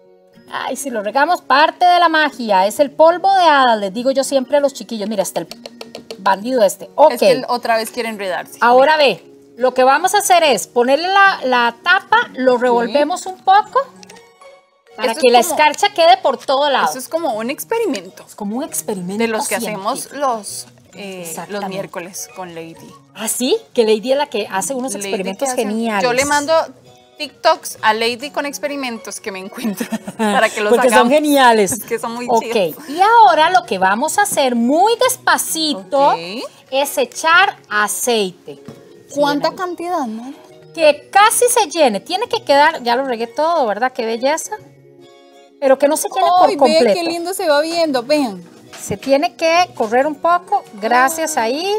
Ay, si lo regamos, parte de la magia. Es el polvo de hadas, les digo yo siempre a los chiquillos. Mira, está el bandido este. Ok. Es que él otra vez quiere enredarse. Ahora ve, lo que vamos a hacer es ponerle la, la tapa, lo revolvemos un poco para Esto que es la como- escarcha quede por todo lado. Eso es como un experimento. Es como un experimento De los que científico. hacemos los, eh, los Exactamente. miércoles con Lady. ¿Ah, sí? Que Lady es la que hace unos Lady experimentos que hace- geniales. Yo le mando TikToks a Lady con experimentos que me encuentro para que los Porque son hagamos. geniales. Es que son muy Ok, chidos. y ahora lo que vamos a hacer muy despacito Ok. es echar aceite. ¿Cuánta Sí, cantidad, no? que casi se llene. Tiene que quedar, ya lo regué todo, ¿verdad? Qué belleza. Pero que no se llene por Ay, ve completo. qué lindo se va viendo, vean. Se tiene que correr un poco. Gracias ahí.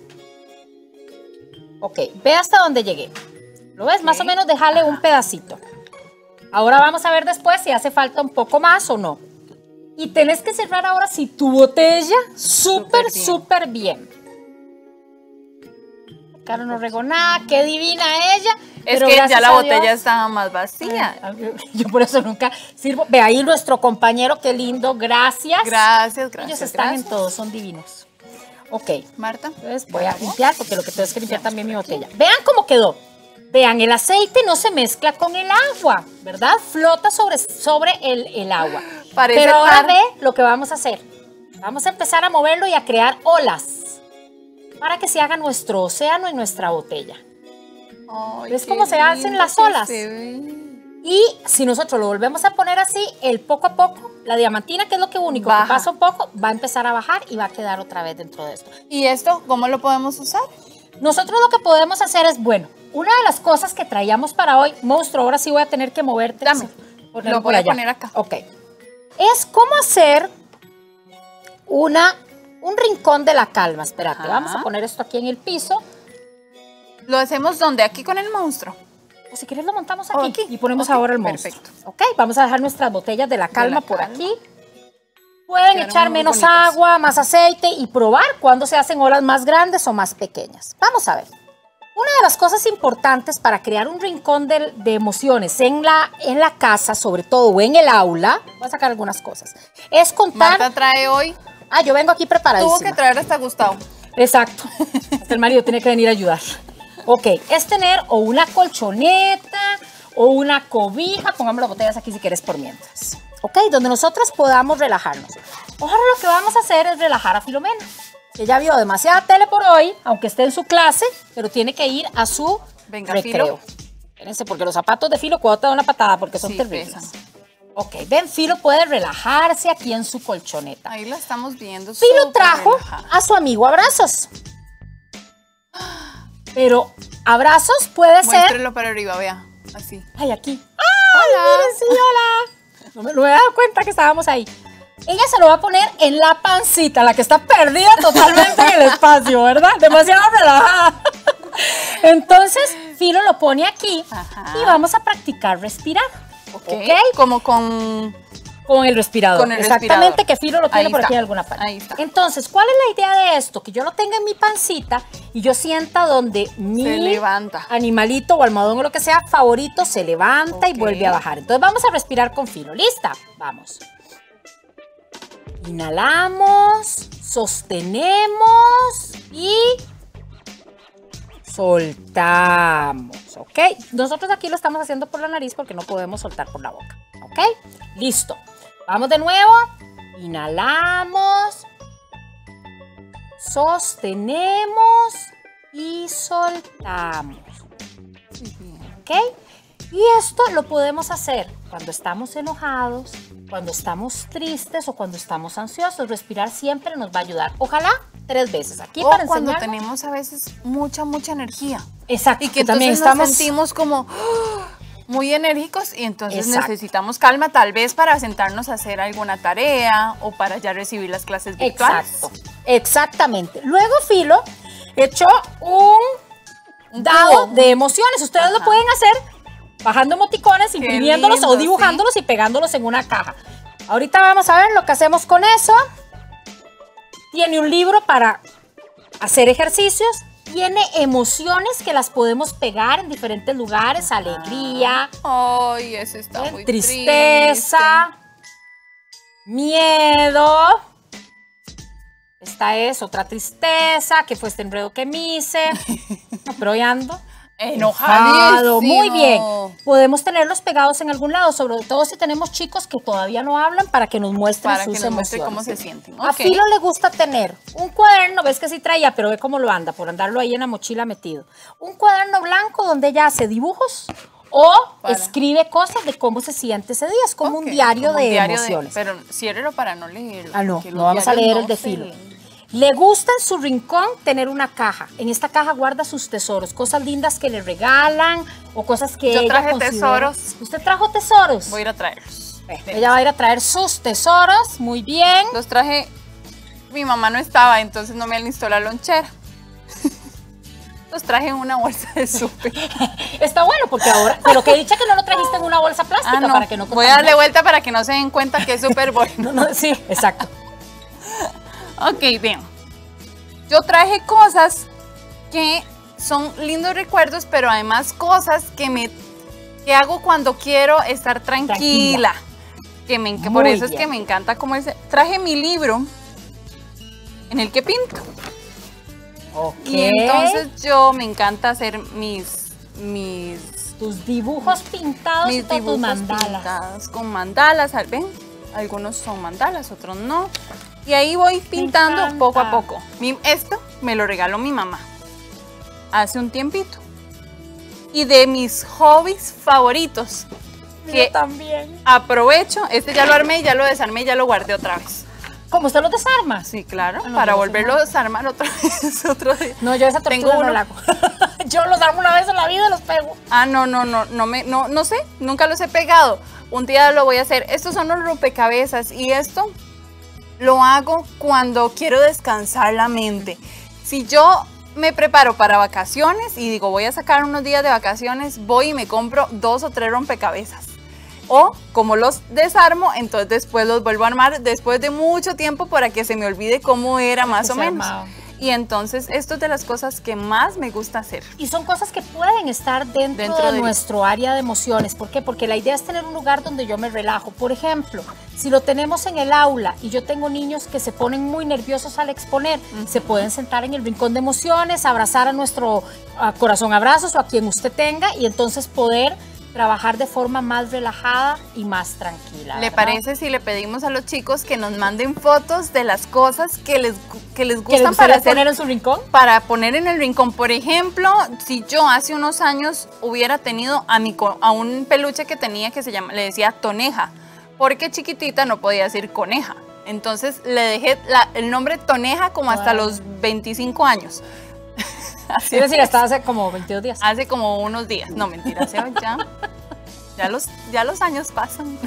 Ok, ve hasta donde llegué. ¿Lo ves? Más o menos dejarle un pedacito. Ahora vamos a ver después si hace falta un poco más o no. Y tenés que cerrar ahora si tu botella súper, Súper bien. súper bien. Caro no regó nada, qué divina ella. Es pero que ya gracias la a botella Dios- estaba más vacía. Yo por eso nunca sirvo. Ve ahí nuestro compañero, qué lindo, gracias. Gracias, gracias. Ellos están gracias. en todo, son divinos. Ok, Marta. entonces voy a limpiar porque lo que tengo es que limpiar también mi botella. Vean cómo quedó. Vean, el aceite no se mezcla con el agua, ¿verdad? Flota sobre, sobre el, el agua. Parece Pero ahora mar. ve lo que vamos a hacer. Vamos a empezar a moverlo y a crear olas para que se haga nuestro océano en nuestra botella. Ay, ¿Ves qué cómo se hacen lindo las que olas? se ve. Y si nosotros lo volvemos a poner así, el poco a poco, la diamantina, que es lo que único Baja. que pasa un poco, va a empezar a bajar y va a quedar otra vez dentro de esto. ¿Y esto cómo lo podemos usar? Nosotros lo que podemos hacer es, bueno, una de las cosas que traíamos para hoy, monstruo, ahora sí voy a tener que moverte. Dame. Sí, ponerlo Lo por voy a allá. poner acá. Ok. Es cómo hacer una, un rincón de la calma. Espérate, Ajá. vamos a poner esto aquí en el piso. ¿Lo hacemos donde? Aquí con el monstruo. O si quieres lo montamos aquí, Aquí. y ponemos Ok, ahora el monstruo. perfecto. Ok, vamos a dejar nuestras botellas de la calma la por calma. aquí. Pueden Quedaron echar muy menos bonitas. agua, más aceite y probar cuándo se hacen olas más grandes o más pequeñas. Vamos a ver. Una de las cosas importantes para crear un rincón de, de emociones en la, en la casa, sobre todo, o en el aula, voy a sacar algunas cosas, es contar... Marta trae hoy. Ah, yo vengo aquí preparadísima. Tuvo que traer hasta Gustavo. Exacto. Hasta el marido tiene que venir a ayudar. Ok, es tener o una colchoneta o una cobija, pongamos las botellas aquí si quieres por mientras. Ok, donde nosotros podamos relajarnos. Ahora lo que vamos a hacer es relajar a Filomena, que ya vio demasiada tele por hoy, aunque esté en su clase, pero tiene que ir a su Venga, recreo. Filo. Espérense, porque los zapatos de Filo cuando te da una patada, porque son Sí, terribles. pesan. Ok, ven, Filo puede relajarse aquí en su colchoneta. Ahí la estamos viendo. Filo súper trajo relajada. a su amigo abrazos. Pero abrazos puede ser... Muéstrelo para arriba, vea. Así. Ay, aquí. ¡Ay, miren, sí, hola! No me, no me he dado cuenta que estábamos ahí. Ella se lo va a poner en la pancita, la que está perdida totalmente en el espacio, ¿verdad? Demasiado relajada. Entonces, Filo lo pone aquí. Ajá. Y vamos a practicar respirar. Ok. ¿Ok? Como con... Con el respirador. Con el Exactamente, respirador. que Filo lo tiene Ahí por está. aquí en alguna parte. Ahí está. Entonces, ¿cuál es la idea de esto? Que yo lo tenga en mi pancita y yo sienta donde mi Se levanta. animalito o almohadón o lo que sea favorito se levanta Ok. y vuelve a bajar. Entonces vamos a respirar con Filo. ¿Lista? Vamos. Inhalamos, sostenemos y soltamos, ¿ok? Nosotros aquí lo estamos haciendo por la nariz porque no podemos soltar por la boca, ¿ok? Listo. Vamos de nuevo. Inhalamos, sostenemos y soltamos, ¿ok? Y esto lo podemos hacer cuando estamos enojados, cuando estamos tristes o cuando estamos ansiosos. Respirar siempre nos va a ayudar. Ojalá tres veces. Aquí O para cuando enseñarnos. tenemos a veces mucha, mucha energía. Exacto. Y que también entonces estamos nos sentimos como ¡ah! Muy enérgicos y entonces Exacto. necesitamos calma tal vez para sentarnos a hacer alguna tarea o para ya recibir las clases virtuales. Exacto. Exactamente. Luego Filo echó un, Un dado cubo. de emociones. Ustedes lo Ajá. pueden hacer bajando emoticones, Qué imprimiéndolos lindo, o dibujándolos y pegándolos en una caja. Ahorita vamos a ver lo que hacemos con eso. Tiene un libro para hacer ejercicios. Tiene emociones que las podemos pegar en diferentes lugares. Alegría, Ay, eso está muy tristeza, miedo. Esta es otra tristeza, que fue este enredo que me hice. No, pero hoy ando Enojadísimo. Muy bien. Podemos tenerlos pegados en algún lado, sobre todo si tenemos chicos que todavía no hablan, para que nos muestren Para sus que nos muestre emociones. cómo se sienten. A Ok. Filo le gusta tener un cuaderno, ves que sí traía, pero ve cómo lo anda, por andarlo ahí en la mochila metido. Un cuaderno blanco donde ella hace dibujos o Para. escribe cosas de cómo se siente ese día. Es como Ok, un diario como de un diario emociones. pero ciérrelo para no leerlo. Ah, no, porque no los vamos a diarios leer no el de se Filo. leen. Le gusta en su rincón tener una caja. En esta caja guarda sus tesoros, cosas lindas que le regalan o cosas que Yo ella traje considera- tesoros. ¿Usted trajo tesoros? Voy a ir a traerlos. Ve, ella va a ir a traer sus tesoros, muy bien. Los traje, mi mamá no estaba, entonces no me alistó la lonchera. Los traje en una bolsa de súper. Está bueno porque ahora, pero que dicha que no lo trajiste en una bolsa plástica Ah, no. para que no Voy a darle vuelta para que no se den cuenta que es súper bueno. No, no, sí, exacto. Ok, bien. Yo traje cosas que son lindos recuerdos, pero además cosas que me que hago cuando quiero estar tranquila. Tranquila. Que me, que Muy por eso es bien. que me encanta como ese. Traje mi libro en el que pinto. Ok. Y entonces yo me encanta hacer mis mis tus dibujos pintados y mis todos tus dibujos mandalas. pintados con mandalas, ¿ven? Algunos son mandalas, otros no. Y ahí voy pintando encanta. poco a poco. Mi- esto me lo regaló mi mamá hace un tiempito. Y de mis hobbies favoritos, que Yo también. aprovecho, este ya lo armé, ya lo desarmé, ya lo guardé otra vez. ¿Cómo usted los desarma? Sí, claro, Ah, no, para yo volverlo a sí no. desarmar otra vez, otro día. No, yo esa Tengo tortura no uno. la hago. Yo los armo una vez en la vida y los pego. Ah, no, no, no, no me, no, no sé, nunca los he pegado. Un día lo voy a hacer. Estos son los rompecabezas y esto lo hago cuando quiero descansar la mente. Si yo me preparo para vacaciones y digo voy a sacar unos días de vacaciones, voy y me compro dos o tres rompecabezas. O como los desarmo, entonces después los vuelvo a armar después de mucho tiempo para que se me olvide cómo era más Que o se menos. armaba. Y entonces esto es de las cosas que más me gusta hacer. Y son cosas que pueden estar dentro, Dentro de, de- nuestro área de emociones. ¿Por qué? Porque la idea es tener un lugar donde yo me relajo. Por ejemplo, si lo tenemos en el aula y yo tengo niños que se ponen muy nerviosos al exponer, se pueden sentar en el rincón de emociones, abrazar a nuestro a corazón abrazos o a quien usted tenga y entonces poder trabajar de forma más relajada y más tranquila. ¿Le ¿verdad? parece si le pedimos a los chicos que nos manden fotos de las cosas que les, que les ¿Que les gustan gustaría para hacer, poner en su rincón? para poner en el rincón? Por ejemplo, si yo hace unos años hubiera tenido a, mi, co- a un peluche que tenía que se llama, le decía Toneja, porque chiquitita no podía decir coneja. Entonces le dejé la- el nombre Toneja como hasta Wow. los veinticinco años. Así Es decir, hasta hace como veintidós días. Hace como unos días. No, mentira, hace ya. Ya los, ya los años pasan.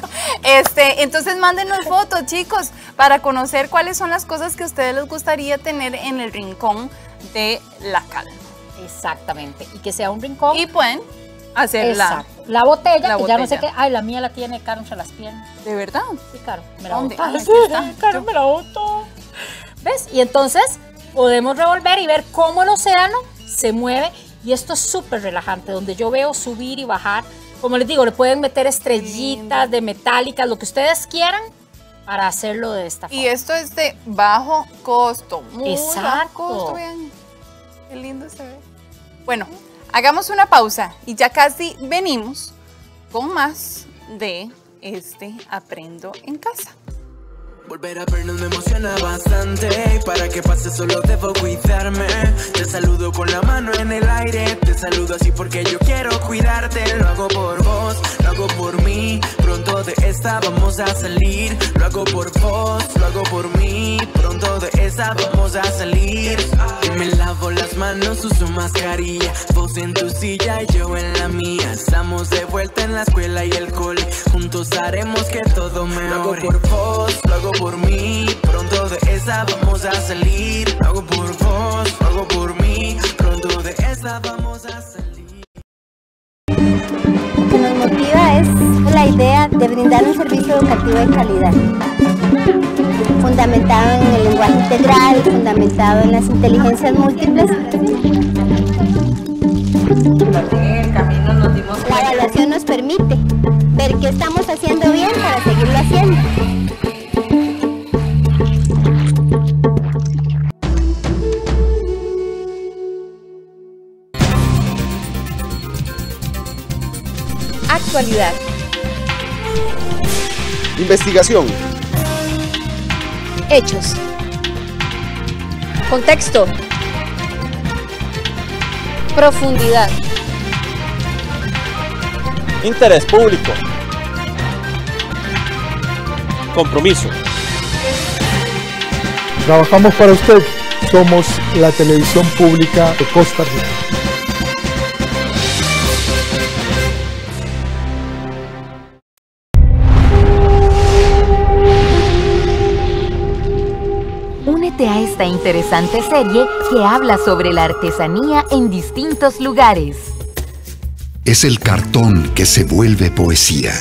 Este, entonces mándenos fotos, chicos, para conocer cuáles son las cosas que a ustedes les gustaría tener en el rincón de la calma. Exactamente. Y que sea un rincón. Y pueden hacer la, la botella, la que botella. ya no sé qué. Ay, la mía la tiene Caro entre las piernas. ¿De verdad? Sí, Caro. Me la ¿Dónde? botó. Ah, Sí, Caro me la botó. ¿Ves? Y entonces podemos revolver y ver cómo el océano se mueve. Y esto es súper relajante, donde yo veo subir y bajar. Como les digo, le pueden meter estrellitas de metálicas, lo que ustedes quieran, para hacerlo de esta forma. Y esto es de bajo costo. Muy Exacto. bajo costo, vean. Qué lindo se ve. Bueno, hagamos una pausa y ya casi venimos con más de este Aprendo en Casa. Volver a vernos me emociona bastante. Para que pase solo debo cuidarme. Te saludo con la mano en el aire. Te saludo así porque yo quiero cuidarte. Lo hago por vos, lo hago por mí. Pronto de esta vamos a salir. Lo hago por vos, lo hago por mí. Pronto de esta vamos a salir. Y me lavo las manos, uso mascarilla. Vos en tu silla y yo en la mía. Estamos de vuelta en la escuela y el cole. Juntos haremos que todo mejore. Lo hago por vos, lo hago por mí, pronto de esa vamos a salir. Lo hago por vos, lo hago por mí, pronto de esa vamos a salir. Lo que nos motiva es la idea de brindar un servicio educativo de calidad, fundamentado en el lenguaje integral, fundamentado en las inteligencias múltiples. La evaluación nos permite ver qué estamos haciendo bien para seguirlo haciendo. Actualidad. Investigación. Hechos. Contexto. Profundidad. Interés público. Compromiso. Trabajamos para usted. Somos la televisión pública de Costa Rica. Únete a esta interesante serie que habla sobre la artesanía en distintos lugares. Es el cartón que se vuelve poesía.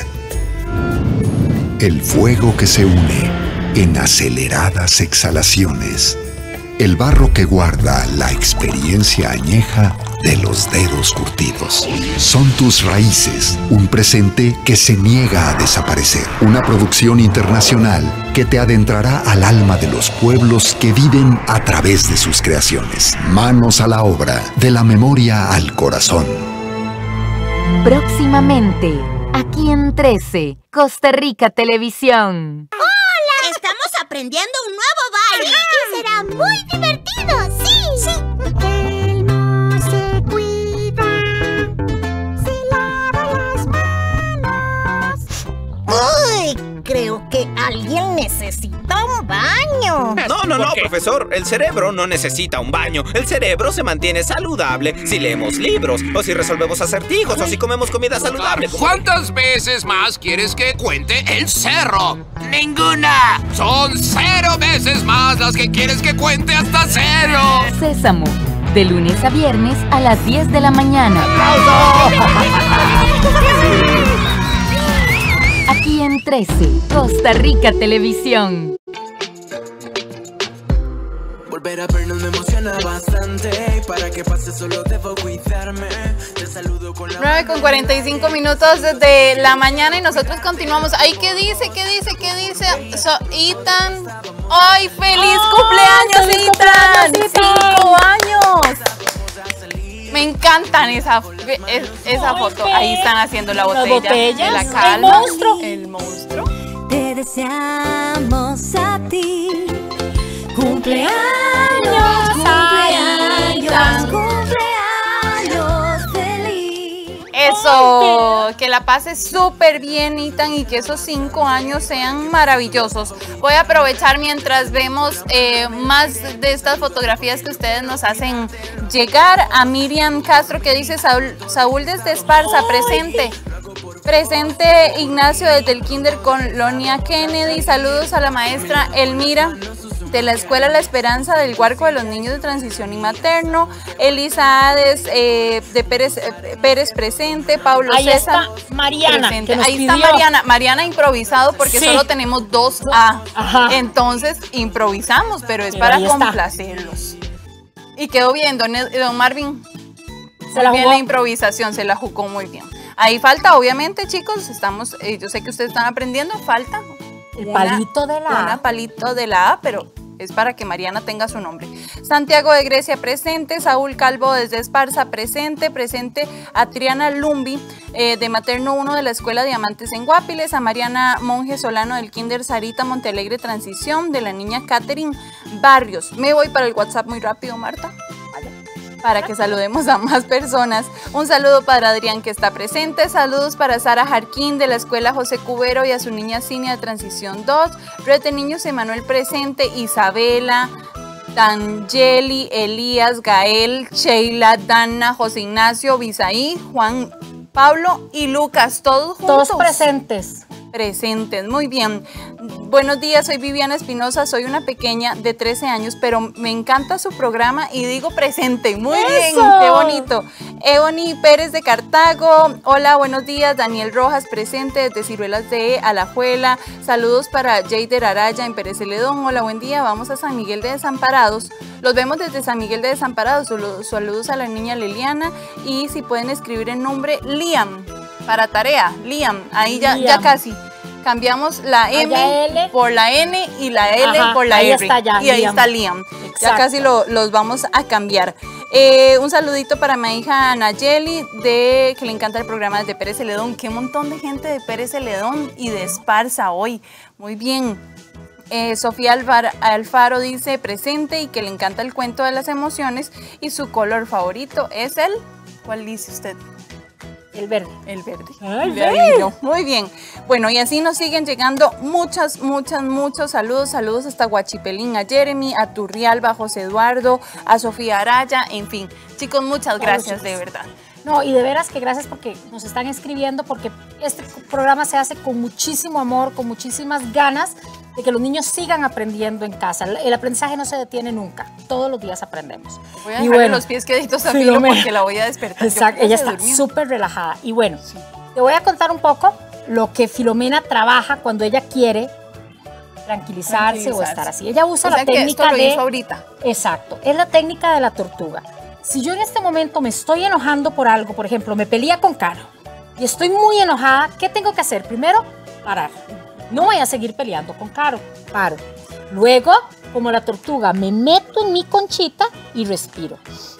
El fuego que se une en aceleradas exhalaciones. El barro que guarda la experiencia añeja de los dedos curtidos. Son tus raíces, un presente que se niega a desaparecer. Una producción internacional que te adentrará al alma de los pueblos que viven a través de sus creaciones. Manos a la obra, de la memoria al corazón. Próximamente, aquí en trece, Costa Rica Televisión. ¡Hola! Estamos aprendiendo un nuevo baile. Y será muy divertido, sí. Sí. Elmo se cuida, se lava las manos. Uy, creo que alguien necesita un baño. No, no, no, profesor. El cerebro no necesita un baño. El cerebro se mantiene saludable si leemos libros, o si resolvemos acertijos, o si comemos comida saludable. ¿Cuántas veces más quieres que cuente el cerro? ¡Ninguna! Son cero veces más las que quieres que cuente hasta cero. Sésamo, de lunes a viernes a las diez de la mañana. Aquí en trece, Costa Rica Televisión. Volver a vernos me emociona bastante. Para que pase solo debo cuidarme. Te saludo con la nueve con cuarenta y cinco minutos de la mañana y nosotros continuamos. Ay, ¿qué dice? ¿Qué dice? ¿Qué dice? So, Ethan. ¡Ay, feliz cumpleaños, feliz Ethan! cumpleaños, Ethan. ¡Cinco años! Me encantan esa, es- esa foto. Ahí están haciendo la botella. botellas, de la el calma. monstruo. El monstruo. Te deseamos a ti. Cumpleaños, cumpleaños, cumpleaños feliz. Eso, que la pases súper bien, Ethan, y que esos cinco años sean maravillosos. Voy a aprovechar mientras vemos eh, más de estas fotografías que ustedes nos hacen llegar. A Miriam Castro, que dice: Saúl, Saúl desde Esparza, presente. Presente Ignacio desde el kinder con Lonia Kennedy. Saludos a la maestra Elmira de la Escuela La Esperanza del Huarco de los Niños de Transición y Materno, Elisa Hades eh, de Pérez, eh, Pérez presente, Pablo Ahí César está Mariana, presente. que nos Ahí pidió. está Mariana, Mariana improvisado porque Sí. solo tenemos dos A, Ajá. entonces improvisamos, pero es Pero para ahí está. complacerlos. Y quedó bien, don, don Marvin, Se muy la bien jugó. la improvisación, se la jugó muy bien. Ahí falta, obviamente, chicos, estamos, eh, yo sé que ustedes están aprendiendo, falta El una- palito de la una A. palito de la A, pero es para que Mariana tenga su nombre. Santiago de Grecia presente, Saúl Calvo desde Esparza presente, presente a Triana Lumbi eh, de Materno uno de la Escuela Diamantes en Guapiles, a Mariana Monje Solano del Kinder Sarita Montealegre Transición, de la niña Catherine Barrios. Me voy para el WhatsApp muy rápido, Marta, para que saludemos a más personas. Un saludo para Adrián que está presente, saludos para Sara Jarquín de la Escuela José Cubero y a su niña Cinia de Transición dos, Red de Niños Emanuel presente, Isabela, Tangeli, Elías, Gael, Sheila, Dana, José Ignacio, Bisaí, Juan Pablo y Lucas, todos juntos. Todos presentes. Presentes, muy bien. Buenos días, soy Viviana Espinosa, soy una pequeña de trece años, pero me encanta su programa y digo presente. Muy bien, ¡Eso! qué bonito. Ebony Pérez de Cartago, hola, buenos días. Daniel Rojas presente desde Ciruelas de Alajuela. Saludos para Jaider Araya en Pérez Celedón. Hola, buen día. Vamos a San Miguel de Desamparados. Los vemos desde San Miguel de Desamparados. Saludos, saludos a la niña Liliana y si pueden escribir el nombre Liam para tarea. Liam, ahí ya, Liam. ya casi. Cambiamos la M Allá L. por la N y la L Ajá, por la ahí R. está ya, y ahí Liam. está Liam. Ya Exacto. casi lo- los vamos a cambiar. Eh, un saludito para mi hija Nayeli, de, que le encanta el programa desde Pérez Celedón. Qué montón de gente de Pérez Celedón y de Esparza hoy. Muy bien. Eh, Sofía Alvar- Alfaro dice presente y que le encanta el cuento de las emociones y su color favorito es el... ¿Cuál dice usted? El verde. El verde. Ay, Le ve. adivino. Muy bien. Bueno, y así nos siguen llegando muchas, muchas, muchos saludos. Saludos hasta Guachipelín, a Jeremy, a Turrialba, a José Eduardo, a Sofía Araya, en fin. Chicos, muchas gracias, de verdad. No, y de veras que gracias porque nos están escribiendo, porque este programa se hace con muchísimo amor, con muchísimas ganas de que los niños sigan aprendiendo en casa. El el aprendizaje no se detiene nunca, todos los días aprendemos. Voy a Y dejarle bueno, los pies queditos a Filo Filomena. porque la voy a despertar. Yo Exacto, creo ella que se está durmió. súper relajada. Y bueno, te voy a contar un poco lo que Filomena trabaja cuando ella quiere tranquilizarse, o Tranquilizarse. estar así. Ella usa O sea la que técnica esto lo de... hizo ahorita. Exacto, es la técnica de la tortuga. Si yo en este momento me estoy enojando por algo, por ejemplo, me pelea con Caro y estoy muy enojada, ¿qué tengo que hacer? Primero, parar. No voy a seguir peleando con Caro, paro. Luego, como la tortuga, me meto en mi conchita y respiro.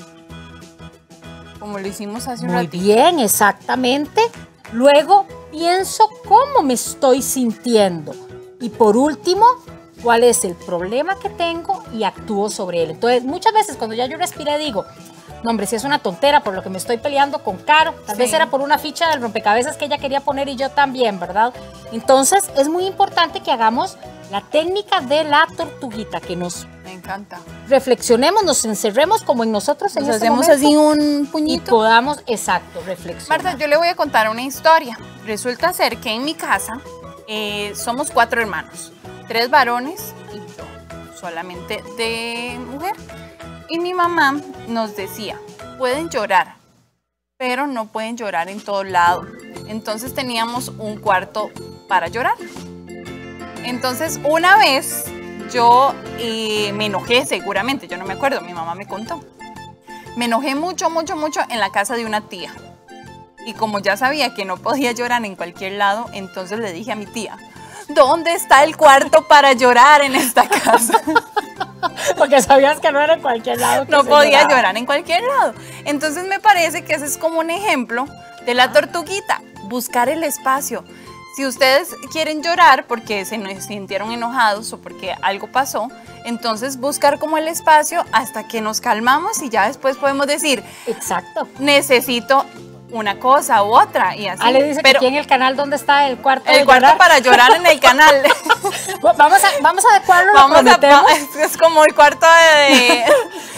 Como lo hicimos hace un Muy ratito. bien, exactamente. Luego, pienso cómo me estoy sintiendo. Y por último, cuál es el problema que tengo y actúo sobre él. Entonces, muchas veces cuando ya yo respiré digo, no hombre, si es una tontera por lo que me estoy peleando con Caro, tal Sí. vez era por una ficha del rompecabezas que ella quería poner y yo también, ¿verdad? Entonces, es muy importante que hagamos la técnica de la tortuguita, que nos Me encanta. reflexionemos, nos encerremos como en nosotros en Nos este hacemos momento así un y puñito. podamos, exacto, reflexionar. Marta, yo le voy a contar una historia. Resulta ser que en mi casa eh, somos cuatro hermanos, tres varones y yo, solamente de mujer. Y mi mamá nos decía, pueden llorar, pero no pueden llorar en todo lado. Entonces teníamos un cuarto para llorar. Entonces una vez yo eh, me enojé, seguramente, yo no me acuerdo, mi mamá me contó. Me enojé mucho, mucho, mucho en la casa de una tía. Y como ya sabía que no podía llorar en cualquier lado, entonces le dije a mi tía, ¿dónde está el cuarto para llorar en esta casa? Porque sabías que no era en cualquier lado. que No se podía lloraba. llorar en cualquier lado. Entonces me parece que ese es como un ejemplo de la tortuguita, buscar el espacio. Si ustedes quieren llorar porque se nos sintieron enojados o porque algo pasó, entonces buscar como el espacio hasta que nos calmamos y ya después podemos decir, exacto, necesito una cosa u otra y así. Ale dice Pero que aquí en el canal donde está el cuarto el de cuarto llorar. para llorar en el canal. vamos a vamos a adecuarlo, lo Vamos a, prometemos. es, es como el cuarto de,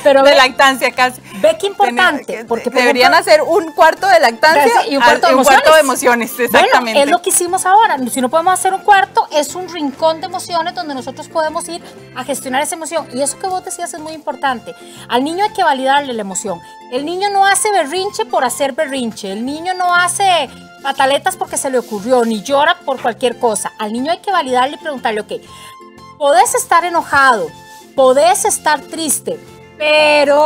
Pero de ve, lactancia casi. Ve qué importante. Porque, por deberían ejemplo, hacer un cuarto de lactancia y un cuarto, a, de, un emociones. cuarto de emociones. Exactamente. Bueno, es lo que hicimos ahora. Si no podemos hacer un cuarto, es un rincón de emociones donde nosotros podemos ir a gestionar esa emoción. Y eso que vos decías es muy importante. Al niño hay que validarle la emoción. El niño no hace berrinche por hacer berrinche. El niño no hace pataletas porque se le ocurrió, ni llora por cualquier cosa. Al niño hay que validarle y preguntarle, ok, podés estar enojado, podés estar triste, pero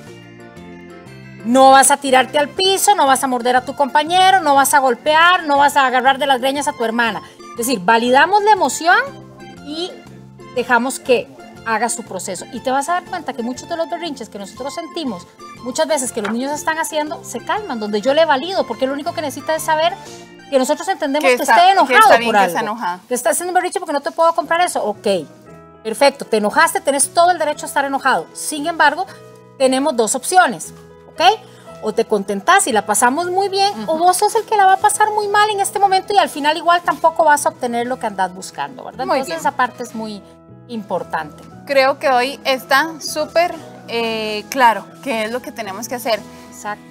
no vas a tirarte al piso, no vas a morder a tu compañero, no vas a golpear, no vas a agarrar de las greñas a tu hermana. Es decir, validamos la emoción y dejamos que haga su proceso. Y te vas a dar cuenta que muchos de los berrinches que nosotros sentimos, muchas veces que los niños están haciendo, se calman, donde yo le valido, porque lo único que necesita es saber que nosotros entendemos que, que está, esté enojado que está bien, por algo. Que, está que está haciendo un berrinche porque no te puedo comprar eso. Ok, perfecto, te enojaste, tenés todo el derecho a estar enojado. Sin embargo, tenemos dos opciones, ¿ok? O te contentás y la pasamos muy bien, uh-huh. o vos sos el que la va a pasar muy mal en este momento y al final igual tampoco vas a obtener lo que andás buscando, ¿verdad? Muy Entonces bien. Esa parte es muy importante. Creo que hoy está súper eh, claro qué es lo que tenemos que hacer. Exacto.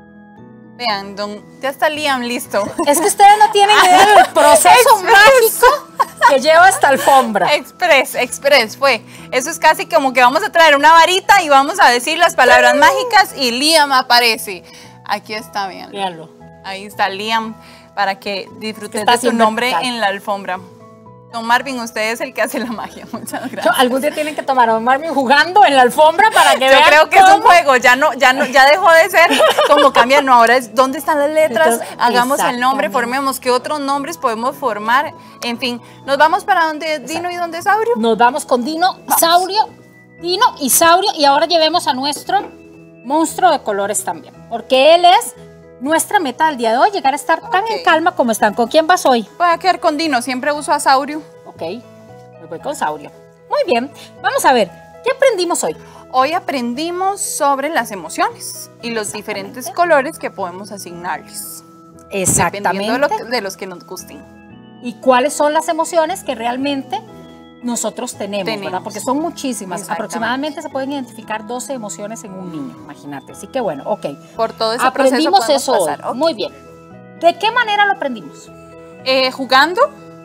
Vean, don, ya está Liam listo. Es que ustedes no tienen idea del proceso mágico que lleva esta alfombra. Express, express, fue. Eso es casi como que vamos a traer una varita y vamos a decir las palabras uh. mágicas y Liam aparece. Aquí está, bien. Véanlo. Ahí está Liam para que disfrutes de su nombre en la alfombra. Don Marvin, usted es el que hace la magia. Muchas gracias. Yo, algún día tienen que tomar a Don Marvin jugando en la alfombra para que Yo vean. Yo creo que cómo... es un juego, ya no, ya no, ya dejó de ser como cambiar, no, ahora es dónde están las letras, entonces, hagamos el nombre, formemos qué otros nombres podemos formar, en fin, nos vamos para donde Dino y donde Saurio. Nos vamos con Dino, vamos. Saurio, Dino y Saurio, y ahora llevemos a nuestro monstruo de colores también, porque él es nuestra meta del día de hoy, llegar a estar tan okay. en calma como están. ¿Con quién vas hoy? Voy a quedar con Dino, siempre uso a Saurio. Ok, me voy con Saurio. Muy bien, vamos a ver, ¿qué aprendimos hoy? Hoy aprendimos sobre las emociones y los diferentes colores que podemos asignarles. Exactamente. Dependiendo de, lo que, de los que nos gusten. Y cuáles son las emociones que realmente nosotros tenemos, tenemos. ¿verdad? Porque son muchísimas. Aproximadamente se pueden identificar doce emociones en un niño, imagínate. Así que bueno, ok. Por todo ese aprendimos proceso eso pasar. Hoy. Okay. Muy bien. ¿De qué manera lo aprendimos? Eh, jugando.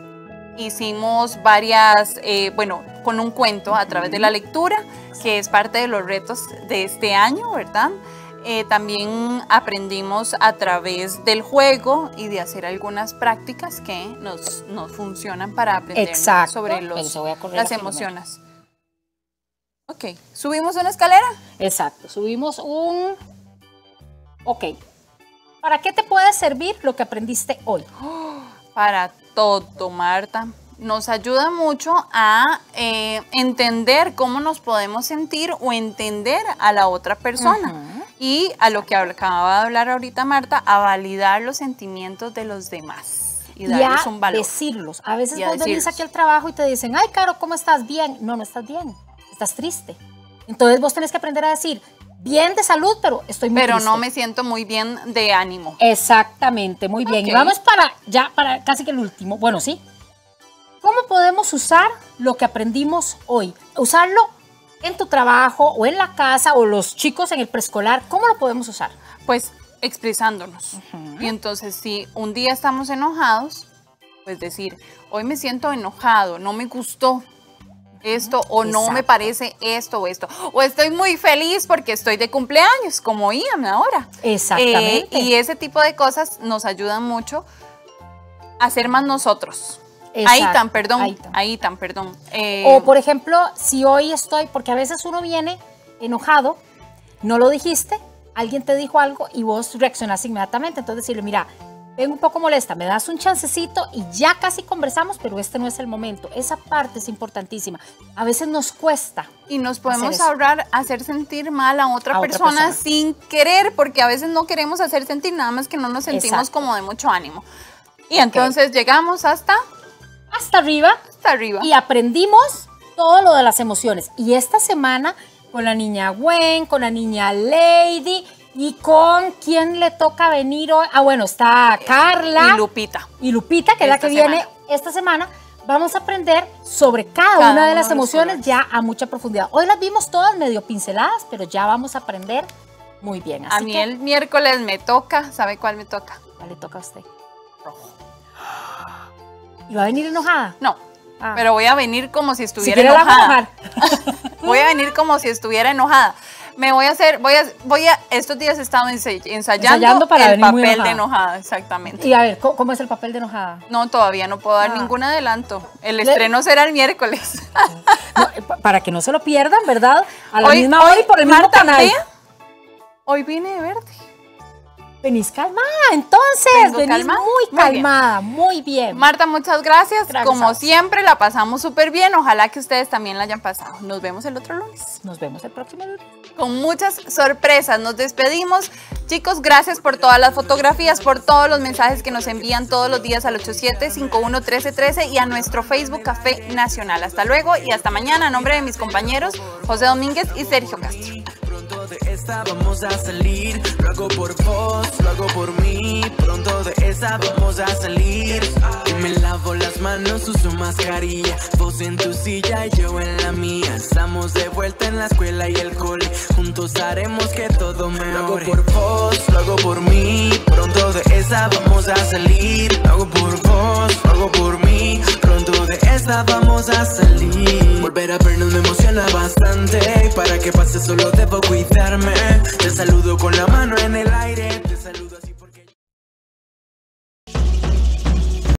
Hicimos varias, eh, bueno, con un cuento a través de la lectura, que es parte de los retos de este año, ¿verdad? Eh, también aprendimos a través del juego y de hacer algunas prácticas que nos, nos funcionan para aprender Exacto. sobre los, las emociones. Ok, ¿subimos una escalera? Exacto, subimos un... Ok, ¿para qué te puede servir lo que aprendiste hoy? Para todo, Marta. Nos ayuda mucho a eh, entender cómo nos podemos sentir o entender a la otra persona. Uh-huh. Y a lo que acababa de hablar ahorita Marta, a validar los sentimientos de los demás. Y darles y un valor. decirlos. A veces vos venís aquí al trabajo y te dicen, ay, Caro, ¿cómo estás? Bien. No, no estás bien. Estás triste. Entonces vos tenés que aprender a decir, bien de salud, pero estoy muy Pero triste. no me siento muy bien de ánimo. Exactamente, muy bien. Okay. Y vamos para, ya, para casi que el último. Bueno, sí. ¿Cómo podemos usar lo que aprendimos hoy? Usarlo en tu trabajo o en la casa o los chicos en el preescolar. ¿Cómo lo podemos usar? Pues expresándonos. Uh-huh. Y entonces si un día estamos enojados, pues decir, hoy me siento enojado, no me gustó esto o Exacto. no me parece esto o esto. O estoy muy feliz porque estoy de cumpleaños, como Ian ahora. Exactamente. Eh, y ese tipo de cosas nos ayudan mucho a ser más nosotros. Ahí tan, perdón, ahí tan, ahí tan, perdón. Eh, o por ejemplo, si hoy estoy, porque a veces uno viene enojado, no lo dijiste, alguien te dijo algo y vos reaccionás inmediatamente. Entonces decirle, mira, vengo un poco molesta, me das un chancecito y ya casi conversamos, pero este no es el momento. Esa parte es importantísima. A veces nos cuesta. Y nos podemos ahorrar hacer sentir mal a otra, a persona, otra persona sin querer, porque a veces no queremos hacer sentir, nada más que no nos sentimos Exacto. como de mucho ánimo. Y entonces okay. llegamos hasta... Hasta arriba. Hasta arriba. Y aprendimos todo lo de las emociones. Y esta semana con la niña Gwen, con la niña Lady y con quién le toca venir hoy. Ah, bueno, está Carla. Y Lupita. Y Lupita, que es la que semana. viene esta semana. vamos a aprender sobre cada, Cada una de uno las de los emociones colores. ya a mucha profundidad. Hoy las vimos todas medio pinceladas, pero ya vamos a aprender muy bien. Así A mí que, el miércoles me toca, ¿sabe cuál me toca? ¿cuál le toca a usted? Rojo. ¿Y va a venir enojada? No, Ah. pero voy a venir como si Si estuviera quiere la voy a enojada. enojar. Voy a venir como si estuviera enojada. Me voy a hacer, voy a, voy a, estos días he estado ensay- ensayando, Ensayando para el venir muy papel de enojada. enojada, exactamente. Y a ver, ¿cómo, cómo es el papel de enojada? No, todavía no puedo dar Ah. ningún adelanto. El Le- estreno será el miércoles. No, eh, pa- para que no se lo pierdan, ¿verdad? A la Hoy- misma hora hoy, y por el mismo Marta, canal. vea, hoy vine de verde. Venís calmada, entonces, Vengo venís calmada. muy Muy bien. calmada, muy bien. Marta, muchas gracias. Gracias a Como vos. siempre, la pasamos súper bien. Ojalá que ustedes también la hayan pasado. Nos vemos el otro lunes. Nos vemos el próximo lunes. Con muchas sorpresas. Nos despedimos. Chicos, gracias por todas las fotografías, por todos los mensajes que nos envían todos los días al ocho siete, cinco uno, uno tres uno tres y a nuestro Facebook Café Nacional. Hasta luego y hasta mañana. A nombre de mis compañeros José Domínguez y Sergio Castro. Pronto de esta vamos a salir, lo hago por vos, lo hago por mí. Pronto de esta vamos a salir. Y me lavo las manos, uso mascarilla. Vos en tu silla y yo en la mía. Estamos de vuelta en la escuela y el cole. Juntos haremos que todo mejore. Lo hago por vos, lo hago por mí. Pronto de esta vamos a salir. Lo hago por vos, lo hago por mí. Pronto de esta vamos a salir. Volver a vernos me emociona bastante. Para que pase solo debo cuidarme. Te saludo con la mano en el aire. Te saludo así.